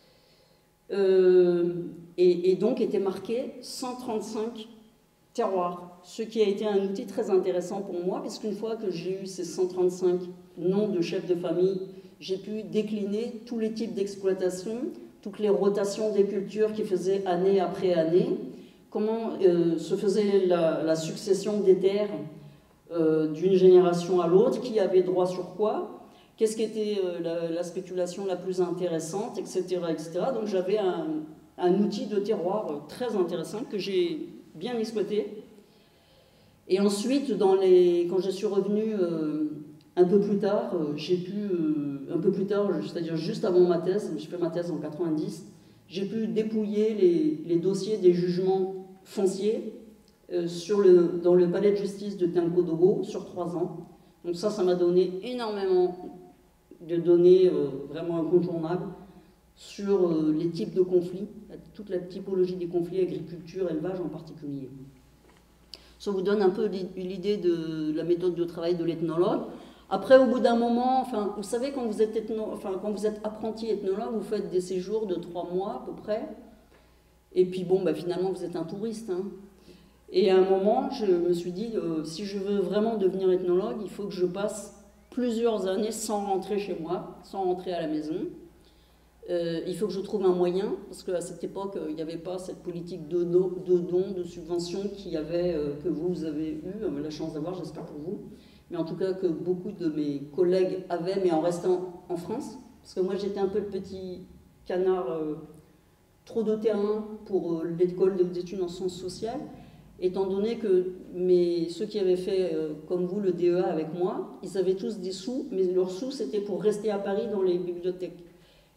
Euh, et, et donc était marqué cent trente-cinq terroirs, ce qui a été un outil très intéressant pour moi, puisqu'une fois que j'ai eu ces cent trente-cinq noms de chefs de famille, j'ai pu décliner tous les types d'exploitation, toutes les rotations des cultures qui faisaient année après année, comment euh, se faisait la, la succession des terres euh, d'une génération à l'autre, qui avait droit sur quoi, qu'est-ce qui était euh, la, la spéculation la plus intéressante, et cetera et cetera. Donc j'avais un, un outil de terroir euh, très intéressant que j'ai bien exploité. Et ensuite, dans les, quand je suis revenue euh, un peu plus tard, euh, j'ai pu, euh, un peu plus tard, c'est-à-dire juste avant ma thèse, j'ai fait ma thèse en quatre-vingt-dix, j'ai pu dépouiller les, les dossiers des jugements foncier euh, sur le, dans le palais de justice de Tinkodogo sur trois ans. Donc ça, ça m'a donné énormément de données euh, vraiment incontournables sur euh, les types de conflits, toute la typologie des conflits, agriculture, élevage en particulier. Ça vous donne un peu l'idée de la méthode de travail de l'ethnologue. Après, au bout d'un moment, enfin, vous savez, quand vous êtes, ethno, enfin, quand vous êtes apprenti ethnologue, vous faites des séjours de trois mois à peu près. Et puis bon, bah, finalement, vous êtes un touriste. Hein. Et à un moment, je me suis dit, euh, si je veux vraiment devenir ethnologue, il faut que je passe plusieurs années sans rentrer chez moi, sans rentrer à la maison. Euh, il faut que je trouve un moyen, parce qu'à cette époque, il n'y avait pas cette politique de, do, de dons, de subventions qu'il y avait, euh, que vous, vous avez eu la chance d'avoir, j'espère pour vous. Mais en tout cas, que beaucoup de mes collègues avaient, mais en restant en France. Parce que moi, j'étais un peu le petit canard... Euh, trop de terrain pour euh, l'école d'études en sciences sociales, étant donné que mes, ceux qui avaient fait, euh, comme vous, le D E A avec moi, ils avaient tous des sous, mais leurs sous, c'était pour rester à Paris dans les bibliothèques.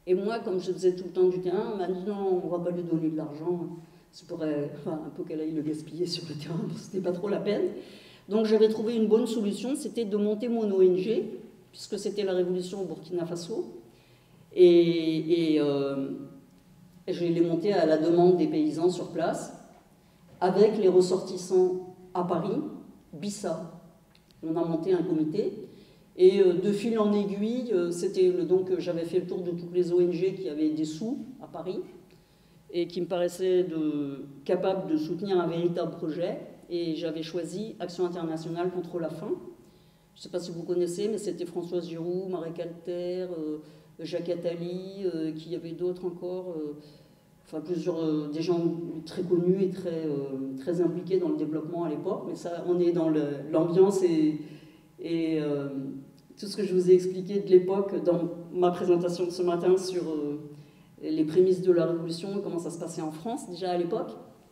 Et moi, comme je faisais tout le temps du terrain, on m'a dit non, on ne va pas lui donner de l'argent. Ça pourrait, enfin, un peu qu'elle aille le gaspiller sur le terrain, parce que c'était pas trop la peine. Donc j'avais trouvé une bonne solution, c'était de monter mon O N G, puisque c'était la révolution au Burkina Faso. Et, et euh, je l'ai monté à la demande des paysans sur place, avec les ressortissants à Paris, Bissa. On a monté un comité. Et euh, de fil en aiguille, euh, c'était donc j'avais fait le tour de toutes les O N G qui avaient des sous à Paris et qui me paraissaient de, capables de soutenir un véritable projet. Et j'avais choisi Action internationale contre la faim. Je ne sais pas si vous connaissez, mais c'était Françoise Giroud, Marie Calter, euh, Jacques Attali, euh, qui y avait d'autres encore, euh, enfin plusieurs, euh, des gens très connus et très, euh, très impliqués dans le développement à l'époque. Mais ça, on est dans l'ambiance et, et euh, tout ce que je vous ai expliqué de l'époque dans ma présentation de ce matin sur euh, les prémices de la Révolution, comment ça se passait en France déjà à l'époque.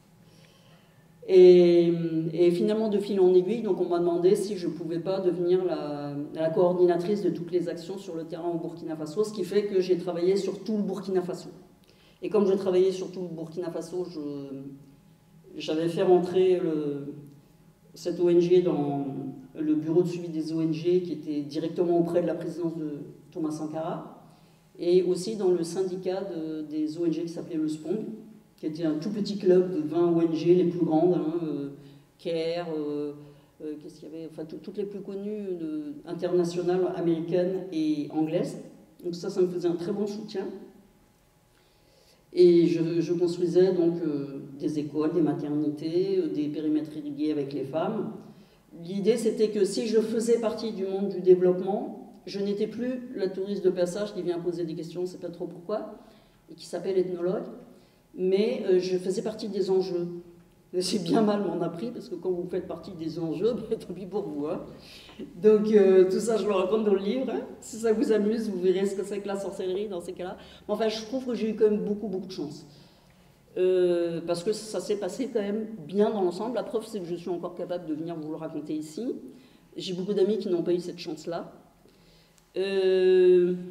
Et, et finalement, de fil en aiguille, donc on m'a demandé si je ne pouvais pas devenir la, la coordinatrice de toutes les actions sur le terrain au Burkina Faso, ce qui fait que j'ai travaillé sur tout le Burkina Faso. Et comme je travaillais sur tout le Burkina Faso, j'avais fait rentrer le, cette O N G dans le bureau de suivi des O N G qui était directement auprès de la présidence de Thomas Sankara, et aussi dans le syndicat de, des O N G qui s'appelait le SPONG, qui était un tout petit club de vingt O N G, les plus grandes, hein, euh, CARE, euh, euh, qu'est-ce qu'il y avait, enfin tout, toutes les plus connues, euh, internationales, américaines et anglaises. Donc ça, ça me faisait un très bon soutien. Et je, je construisais donc euh, des écoles, des maternités, euh, des périmètres irrigués avec les femmes. L'idée, c'était que si je faisais partie du monde du développement, je n'étais plus la touriste de passage qui vient poser des questions, on ne sait pas trop pourquoi, et qui s'appelle ethnologue, mais euh, je faisais partie des enjeux. C'est bien mal m'en appris, parce que quand vous faites partie des enjeux, ben, tant pis pour vous. Hein. Donc euh, tout ça, je le raconte dans le livre. Hein. Si ça vous amuse, vous verrez ce que c'est que la sorcellerie dans ces cas-là. Mais enfin, je trouve que j'ai eu quand même beaucoup, beaucoup de chance. Euh, parce que ça s'est passé quand même bien dans l'ensemble. La preuve, c'est que je suis encore capable de venir vous le raconter ici. J'ai beaucoup d'amis qui n'ont pas eu cette chance-là. Euh...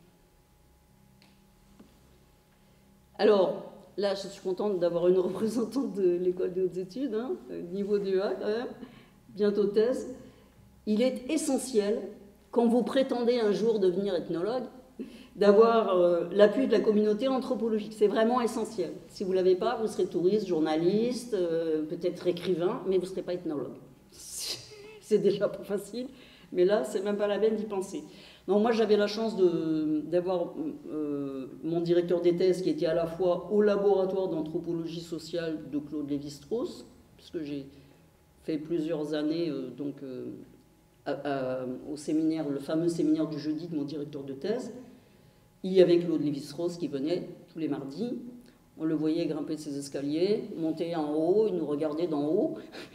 Alors... Là, je suis contente d'avoir une représentante de l'école des hautes études, hein, niveau deux A quand même, bientôt thèse. Il est essentiel, quand vous prétendez un jour devenir ethnologue, d'avoir euh, l'appui de la communauté anthropologique. C'est vraiment essentiel. Si vous ne l'avez pas, vous serez touriste, journaliste, euh, peut-être écrivain, mais vous ne serez pas ethnologue. C'est déjà pas facile, mais là, c'est même pas la peine d'y penser. Donc moi, j'avais la chance d'avoir euh, mon directeur des thèses qui était à la fois au laboratoire d'anthropologie sociale de Claude Lévi-Strauss, puisque j'ai fait plusieurs années euh, donc, euh, à, à, au séminaire, le fameux séminaire du jeudi de mon directeur de thèse. Il y avait Claude Lévi-Strauss qui venait tous les mardis. On le voyait grimper ses escaliers, monter en haut, il nous regardait d'en haut.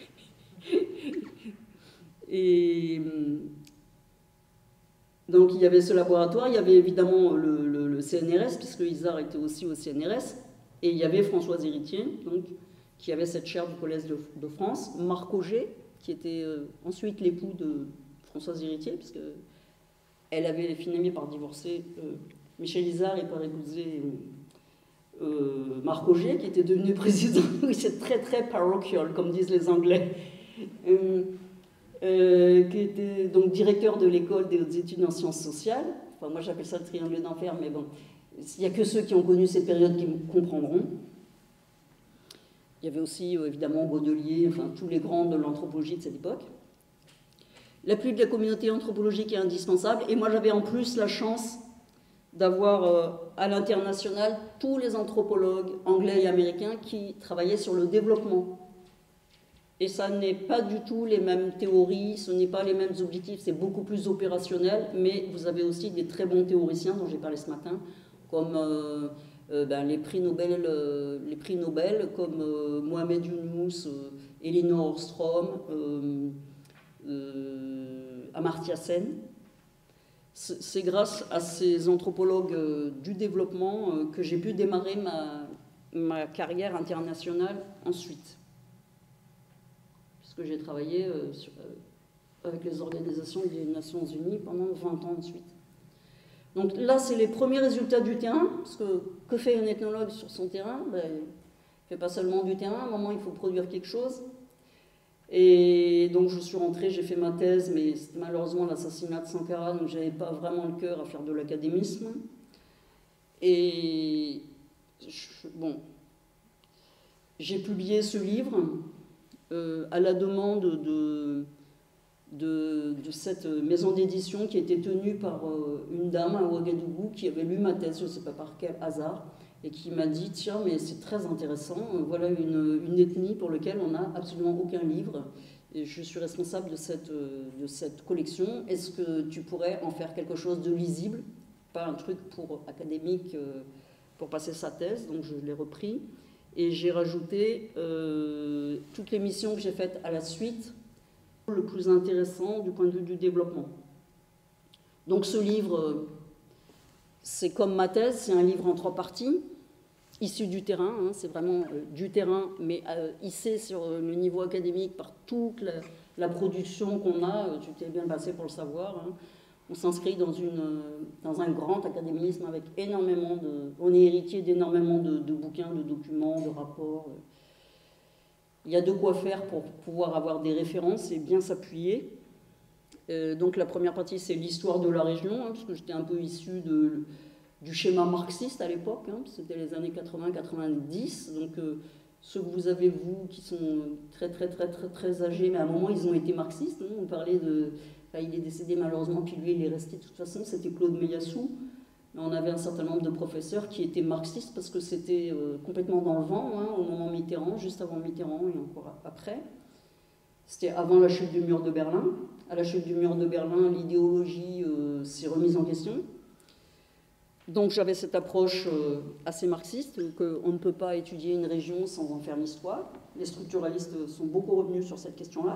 Et... Donc il y avait ce laboratoire, il y avait évidemment le, le, le C N R S, puisque Isard était aussi au C N R S, et il y avait Françoise Héritier, donc, qui avait cette chaire du Collège de, de France, Marc Auger, qui était euh, ensuite l'époux de Françoise Héritier, puisqu'elle avait fini par divorcer euh, Michel Isard et par épouser euh, Marc Auger, qui était devenu président. C'est très très parochial, comme disent les Anglais. Euh, Euh, qui était donc directeur de l'école des hautes études en sciences sociales. Enfin, moi, j'appelle ça le triangle d'enfer, mais bon, il n'y a que ceux qui ont connu cette période qui me comprendront. Il y avait aussi, euh, évidemment, Godelier, enfin, tous les grands de l'anthropologie de cette époque. L'appui de la communauté anthropologique est indispensable, et moi, j'avais en plus la chance d'avoir euh, à l'international tous les anthropologues anglais et américains qui travaillaient sur le développement. Et ça n'est pas du tout les mêmes théories, ce n'est pas les mêmes objectifs, c'est beaucoup plus opérationnel, mais vous avez aussi des très bons théoriciens dont j'ai parlé ce matin, comme euh, euh, ben, les, prix Nobel, euh, les prix Nobel, comme euh, Mohamed Younous, euh, Elinor Ostrom, euh, euh, Amartya Sen. C'est grâce à ces anthropologues euh, du développement euh, que j'ai pu démarrer ma, ma carrière internationale ensuite. Que j'ai travaillé euh, sur, euh, avec les organisations des Nations Unies pendant vingt ans ensuite. Donc là, c'est les premiers résultats du terrain, parce que que fait un ethnologue sur son terrain? Ben, il ne fait pas seulement du terrain, à un moment il faut produire quelque chose. Et donc je suis rentrée, j'ai fait ma thèse, mais c'était malheureusement l'assassinat de Sankara, donc je n'avais pas vraiment le cœur à faire de l'académisme. Et je, bon, j'ai publié ce livre euh, à la demande de, de, de cette maison d'édition qui était tenue par euh, une dame à Ouagadougou qui avait lu ma thèse, je ne sais pas par quel hasard, et qui m'a dit, tiens, mais c'est très intéressant, voilà une, une ethnie pour laquelle on n'a absolument aucun livre, et je suis responsable de cette, de cette collection, est-ce que tu pourrais en faire quelque chose de lisible, pas un truc pour académique, pour passer sa thèse, donc je l'ai repris, et j'ai rajouté euh, toutes les missions que j'ai faites à la suite, le plus intéressant du point de vue du développement. Donc ce livre, c'est comme ma thèse, c'est un livre en trois parties, issu du terrain, hein, c'est vraiment euh, du terrain, mais euh, hissé sur le niveau académique par toute la, la production qu'on a, euh, tu t'es bien passé pour le savoir, hein. On s'inscrit dans, une, dans un grand académisme avec énormément de... On est héritier d'énormément de, de bouquins, de documents, de rapports. Il y a de quoi faire pour pouvoir avoir des références et bien s'appuyer. Euh, donc la première partie, c'est l'histoire de la région, hein, parce que j'étais un peu issu de... du schéma marxiste à l'époque, hein, c'était les années quatre-vingts quatre-vingt-dix, donc euh, ceux que vous avez, vous, qui sont très très très très très âgés, mais à un moment ils ont été marxistes, hein, on parlait de... Enfin, il est décédé malheureusement, puis lui il est resté de toute façon, c'était Claude Meilhassou, mais on avait un certain nombre de professeurs qui étaient marxistes parce que c'était euh, complètement dans le vent, hein, au moment Mitterrand, juste avant Mitterrand et encore après. C'était avant la chute du mur de Berlin. À la chute du mur de Berlin, l'idéologie euh, s'est remise en question. Donc j'avais cette approche euh, assez marxiste, qu'on ne peut pas étudier une région sans en faire l'histoire. Les structuralistes sont beaucoup revenus sur cette question-là.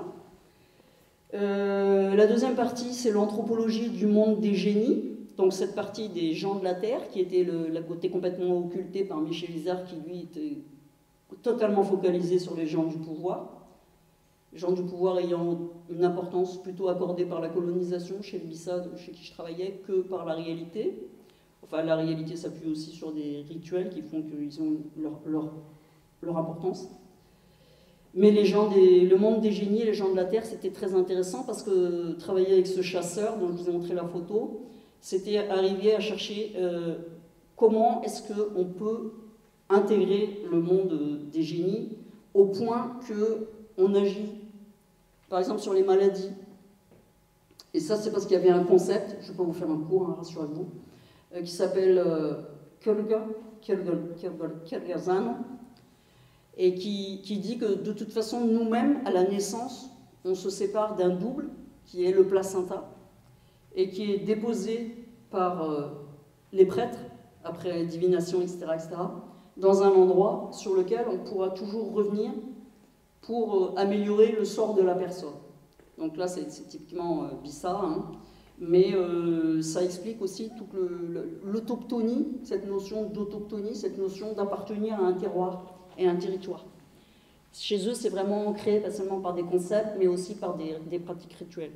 Euh, la deuxième partie, c'est l'anthropologie du monde des génies. Donc cette partie des gens de la Terre, qui était le, la côté complètement occulté par Michel Isard, qui lui était totalement focalisé sur les gens du pouvoir. Les gens du pouvoir ayant une importance plutôt accordée par la colonisation, chez le Bissa, chez qui je travaillais, que par la réalité. Enfin, la réalité s'appuie aussi sur des rituels qui font qu'ils ont leur, leur, leur importance. Mais les gens des, le monde des génies et les gens de la Terre, c'était très intéressant parce que travailler avec ce chasseur, dont je vous ai montré la photo, c'était arriver à chercher euh, comment est-ce qu'on peut intégrer le monde des génies au point qu'on agit, par exemple, sur les maladies. Et ça, c'est parce qu'il y avait un concept, je ne vais pas vous faire un cours, hein, rassurez-vous, euh, qui s'appelle euh, Kjellger, Kjellgerzano, et qui, qui dit que de toute façon, nous-mêmes, à la naissance, on se sépare d'un double, qui est le placenta, et qui est déposé par euh, les prêtres, après divination, et cetera, et cetera, dans un endroit sur lequel on pourra toujours revenir pour euh, améliorer le sort de la personne. Donc là, c'est typiquement euh, Bissa, hein, mais euh, ça explique aussi toute l'autoctonie, cette notion d'autoctonie, cette notion d'appartenir à un terroir et un territoire. Chez eux, c'est vraiment ancré, pas seulement par des concepts, mais aussi par des, des pratiques rituelles.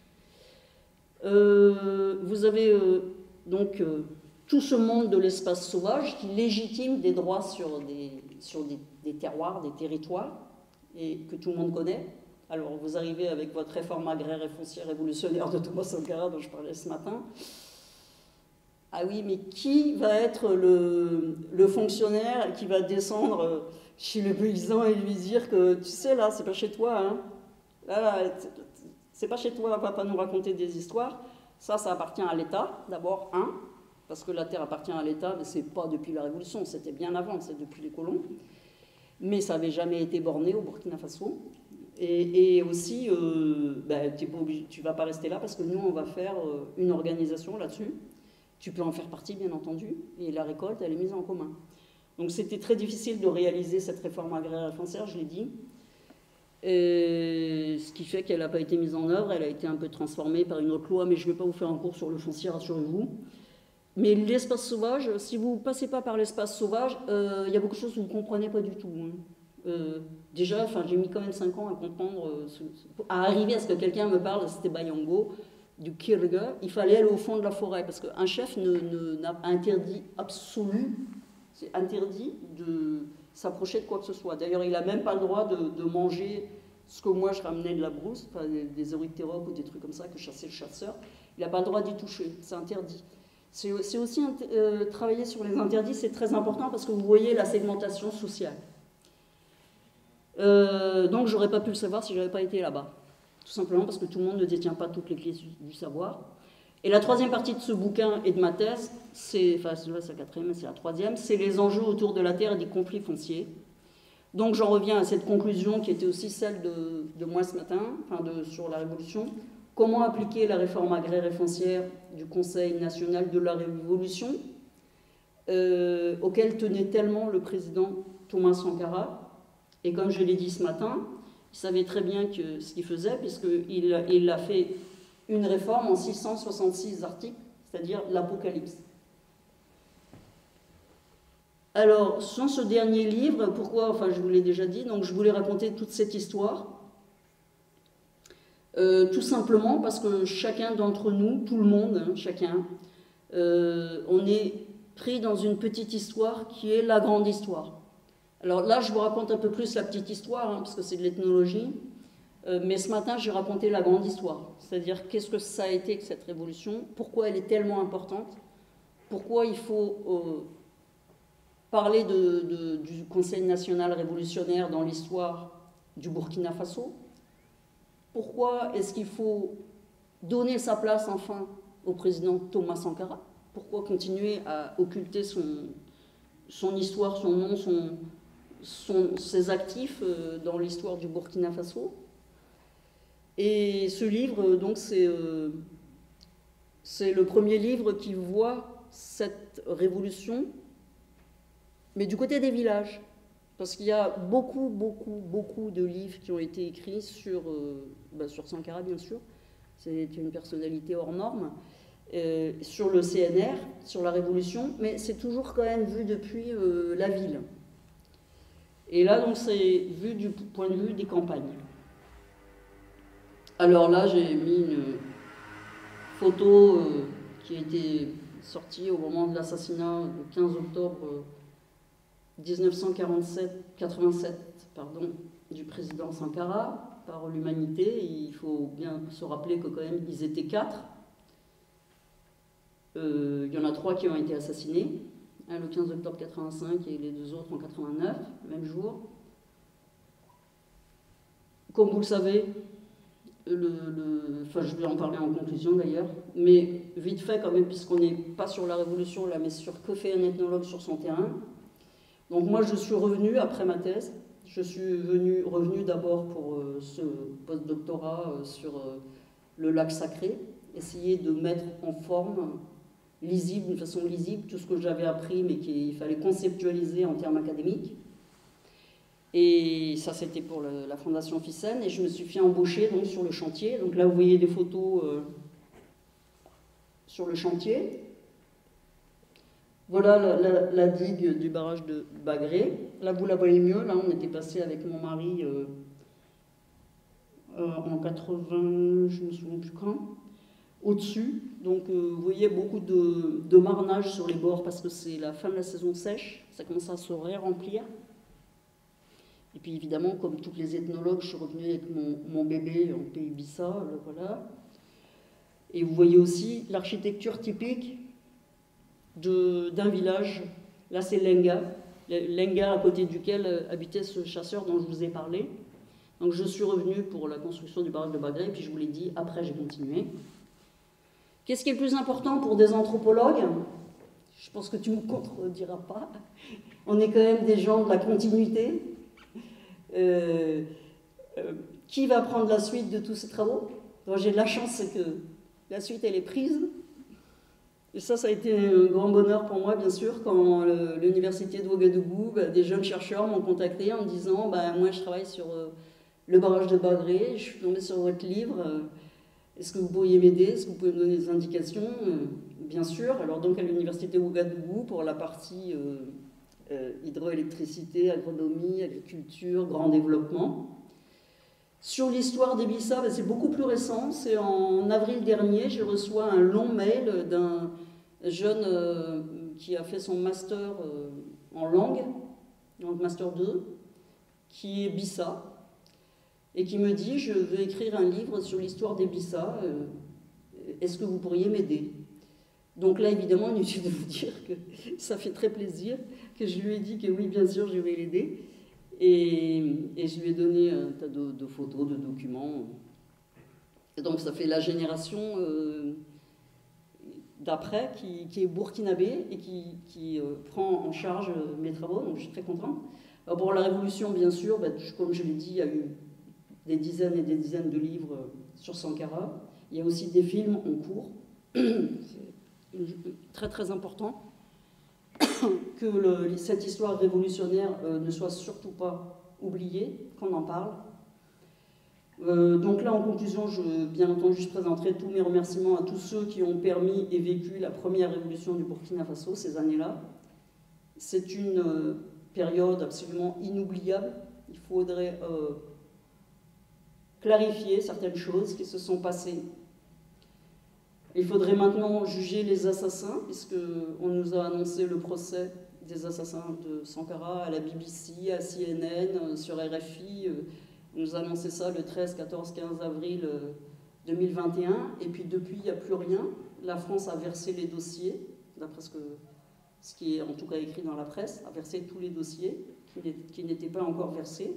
Euh, vous avez euh, donc euh, tout ce monde de l'espace sauvage qui légitime des droits sur, des, sur des, des terroirs, des territoires, et que tout le monde connaît. Alors vous arrivez avec votre réforme agraire et foncière révolutionnaire de Thomas Sankara dont je parlais ce matin. Ah oui, mais qui va être le, le fonctionnaire qui va descendre chez le paysan et lui dire que tu sais là, c'est pas chez toi, hein. Là, là c'est pas chez toi, va pas nous raconter des histoires. Ça, ça appartient à l'État, d'abord, un, parce que la terre appartient à l'État, mais c'est pas depuis la Révolution, c'était bien avant, c'est depuis les colons. Mais ça n'avait jamais été borné au Burkina Faso. Et, et aussi, euh, ben, t'es pas obligé, tu ne vas pas rester là parce que nous, on va faire euh, une organisation là-dessus. Tu peux en faire partie, bien entendu, et la récolte, elle est mise en commun. Donc c'était très difficile de réaliser cette réforme agraire et foncière, je l'ai dit. Et ce qui fait qu'elle n'a pas été mise en œuvre, elle a été un peu transformée par une autre loi, mais je ne vais pas vous faire un cours sur le foncier, rassurez-vous. Mais l'espace sauvage, si vous ne passez pas par l'espace sauvage, il euh, y a beaucoup de choses que vous ne comprenez pas du tout. Hein. Euh, déjà, j'ai mis quand même cinq ans à comprendre, euh, ce, à arriver à ce que quelqu'un me parle, c'était Bayango. du Kirge, il fallait aller au fond de la forêt, parce qu'un chef ne, ne, n'a interdit absolu, c'est interdit de s'approcher de quoi que ce soit. D'ailleurs, il n'a même pas le droit de, de manger ce que moi je ramenais de la brousse, enfin, des, des euryptéroques ou des trucs comme ça que chassait le chasseur. Il n'a pas le droit d'y toucher, c'est interdit. C'est aussi euh, travailler sur les interdits, c'est très important parce que vous voyez la segmentation sociale. Euh, donc, j'aurais pas pu le savoir si je n'avais pas été là-bas. Tout simplement parce que tout le monde ne détient pas toutes les clés du savoir. Et la troisième partie de ce bouquin et de ma thèse, c'est, enfin, c'est la quatrième, mais c'est la troisième, c'est les enjeux autour de la terre et des conflits fonciers. Donc, j'en reviens à cette conclusion qui était aussi celle de, de moi ce matin, enfin de, sur la Révolution. Comment appliquer la réforme agraire et foncière du Conseil national de la Révolution, euh, auquel tenait tellement le président Thomas Sankara. Et comme je l'ai dit ce matin, il savait très bien que ce qu'il faisait, puisqu'il il a fait une réforme en six cent soixante-six articles, c'est-à-dire l'Apocalypse. Alors, sans ce dernier livre, pourquoi, enfin je vous l'ai déjà dit, donc je voulais raconter toute cette histoire. Euh, tout simplement parce que chacun d'entre nous, tout le monde, hein, chacun, euh, on est pris dans une petite histoire qui est la grande histoire. Alors là, je vous raconte un peu plus la petite histoire, hein, parce que c'est de l'ethnologie, euh, mais ce matin, j'ai raconté la grande histoire, c'est-à-dire qu'est-ce que ça a été que cette révolution, pourquoi elle est tellement importante, pourquoi il faut euh, parler de, de, du Conseil national révolutionnaire dans l'histoire du Burkina Faso. Pourquoi est-ce qu'il faut donner sa place enfin au président Thomas Sankara? Pourquoi continuer à occulter son, son histoire, son nom, son, son, ses actifs dans l'histoire du Burkina Faso? Et ce livre, donc, c'est euh, c'est le premier livre qui voit cette révolution, mais du côté des villages. Parce qu'il y a beaucoup, beaucoup, beaucoup de livres qui ont été écrits sur, euh, bah sur Sankara, bien sûr. C'est une personnalité hors norme. Euh, sur le C N R, sur la Révolution, mais c'est toujours quand même vu depuis euh, la ville. Et là, donc, c'est vu du point de vue des campagnes. Alors là, j'ai mis une photo euh, qui a été sortie au moment de l'assassinat le quinze octobre euh, mille neuf cent quarante-sept, quatre-vingt-sept pardon, du président Sankara par l'Humanité. Il faut bien se rappeler que quand même ils étaient quatre. Euh, il y en a trois qui ont été assassinés, hein, le quinze octobre quatre-vingt-cinq et les deux autres en quatre-vingt-neuf, même jour. Comme vous le savez, le, le, enfin je vais en parler en conclusion d'ailleurs, mais vite fait quand même, puisqu'on n'est pas sur la Révolution là, mais sur que fait un ethnologue sur son terrain. Donc moi, je suis revenue après ma thèse. Je suis venue, revenue d'abord pour euh, ce post-doctorat euh, sur euh, le lac sacré, essayer de mettre en forme, lisible, d'une façon lisible, tout ce que j'avais appris, mais qu'il fallait conceptualiser en termes académiques. Et ça, c'était pour le, la Fondation Thyssen, et je me suis fait embaucher donc, sur le chantier. Donc là, vous voyez des photos euh, sur le chantier. Voilà la, la, la digue du barrage de Bagré. Là, vous la voyez mieux. Là, on était passé avec mon mari euh, euh, en quatre-vingts, je ne me souviens plus quand, au-dessus. Donc, euh, vous voyez beaucoup de, de marnage sur les bords parce que c'est la fin de la saison sèche. Ça commence à se ré-remplir. Et puis, évidemment, comme tous les ethnologues, je suis revenue avec mon, mon bébé en Pays Bissa. Là, voilà. Et vous voyez aussi l'architecture typique d'un village, là c'est Lenga, Lenga à côté duquel habitait ce chasseur dont je vous ai parlé. Donc je suis revenue pour la construction du barrage de Bagré, et puis je vous l'ai dit, après j'ai continué. Qu'est-ce qui est le plus important pour des anthropologues? Je pense que tu ne me contrediras pas. On est quand même des gens de la continuité. Euh, euh, qui va prendre la suite de tous ces travaux? J'ai de la chance, c'est que la suite elle est prise. Et ça, ça a été un grand bonheur pour moi, bien sûr, quand l'université de Ouagadougou, bah, des jeunes chercheurs m'ont contacté en me disant bah, « Moi, je travaille sur euh, le barrage de Bagré, je suis tombée sur votre livre, euh, est-ce que vous pourriez m'aider? Est-ce que vous pouvez me donner des indications ?» euh, Bien sûr, alors donc à l'université de Ouagadougou, pour la partie euh, euh, hydroélectricité, agronomie, agriculture, grand développement. Sur l'histoire des Bissa, ben, c'est beaucoup plus récent. C'est en avril dernier, j'ai reçu un long mail d'un jeune euh, qui a fait son master euh, en langue, donc master deux, qui est Bissa, et qui me dit « Je veux écrire un livre sur l'histoire des Bissa, euh, est-ce que vous pourriez m'aider ?» Donc là, évidemment, inutile de vous dire que ça fait très plaisir, que je lui ai dit que oui, bien sûr, je vais l'aider. Et, et je lui ai donné un tas de, de photos, de documents. Et donc ça fait la génération euh, d'après qui, qui est burkinabé et qui, qui euh, prend en charge mes travaux, donc je suis très contente. Alors pour la Révolution, bien sûr, ben, comme je l'ai dit, il y a eu des dizaines et des dizaines de livres sur Sankara. Il y a aussi des films en cours. C'est très très important que le, cette histoire révolutionnaire euh, ne soit surtout pas oubliée, qu'on en parle. Euh, donc là, en conclusion, je, bien entendu, je présenterai tous mes remerciements à tous ceux qui ont permis et vécu la première révolution du Burkina Faso, ces années-là. C'est une euh, période absolument inoubliable. Il faudrait euh, clarifier certaines choses qui se sont passées. Il faudrait maintenant juger les assassins, puisqu'on nous a annoncé le procès des assassins de Sankara à la B B C, à C N N, sur R F I. On nous a annoncé ça le treize, quatorze, quinze avril deux mille vingt et un. Et puis depuis, il n'y a plus rien. La France a versé les dossiers, d'après ce, que, ce qui est en tout cas écrit dans la presse, a versé tous les dossiers qui n'étaient pas encore versés.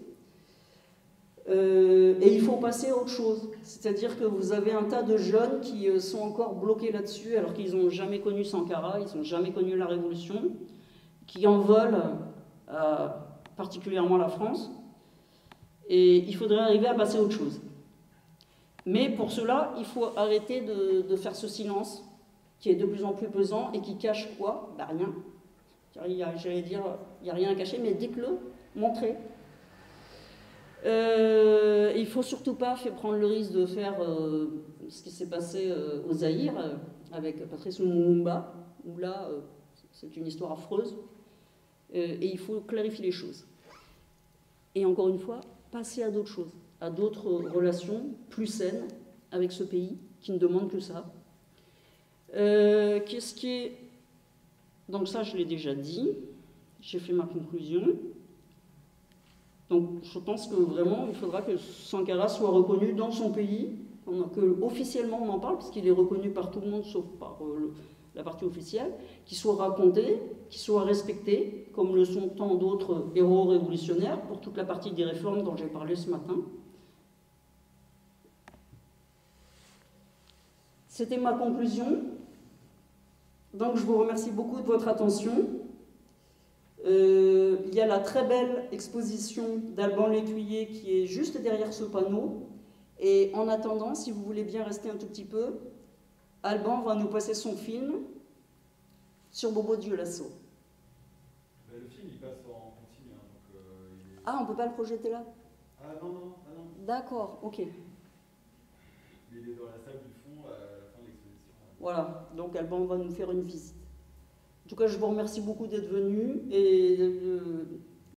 Euh, et il faut passer à autre chose. C'est-à-dire que vous avez un tas de jeunes qui euh, sont encore bloqués là-dessus, alors qu'ils n'ont jamais connu Sankara, ils n'ont jamais connu la Révolution, qui en veulent euh, particulièrement la France. Et il faudrait arriver à passer à autre chose. Mais pour cela, il faut arrêter de, de faire ce silence qui est de plus en plus pesant et qui cache quoi? Ben rien. J'allais dire, il n'y a rien à cacher, mais dites-le, montrez. Euh, il ne faut surtout pas faire prendre le risque de faire euh, ce qui s'est passé euh, au Zaïre euh, avec Patrice Lumumba, où là, euh, c'est une histoire affreuse, euh, et il faut clarifier les choses. Et encore une fois, passer à d'autres choses, à d'autres relations plus saines avec ce pays qui ne demande que ça. Euh, Qu'est-ce qui est... Donc ça, je l'ai déjà dit, j'ai fait ma conclusion. Donc je pense que vraiment, il faudra que Sankara soit reconnu dans son pays, que officiellement on en parle, puisqu'il est reconnu par tout le monde, sauf par euh, le, la partie officielle, qu'il soit raconté, qu'il soit respecté, comme le sont tant d'autres héros révolutionnaires, pour toute la partie des réformes dont j'ai parlé ce matin. C'était ma conclusion. Donc je vous remercie beaucoup de votre attention. Euh, il y a la très belle exposition d'Alban L'Écuyer qui est juste derrière ce panneau. Et en attendant, si vous voulez bien rester un tout petit peu, Alban va nous passer son film sur Bobo Dioulasso. Le film, il passe en continu. Hein, donc, euh, il est... Ah, on ne peut pas le projeter là? Ah non, non, ah, non. D'accord, ok. Il est dans la salle du fond à la fin de l'exposition. Voilà, donc Alban va nous faire une visite. En tout cas, je vous remercie beaucoup d'être venu et de,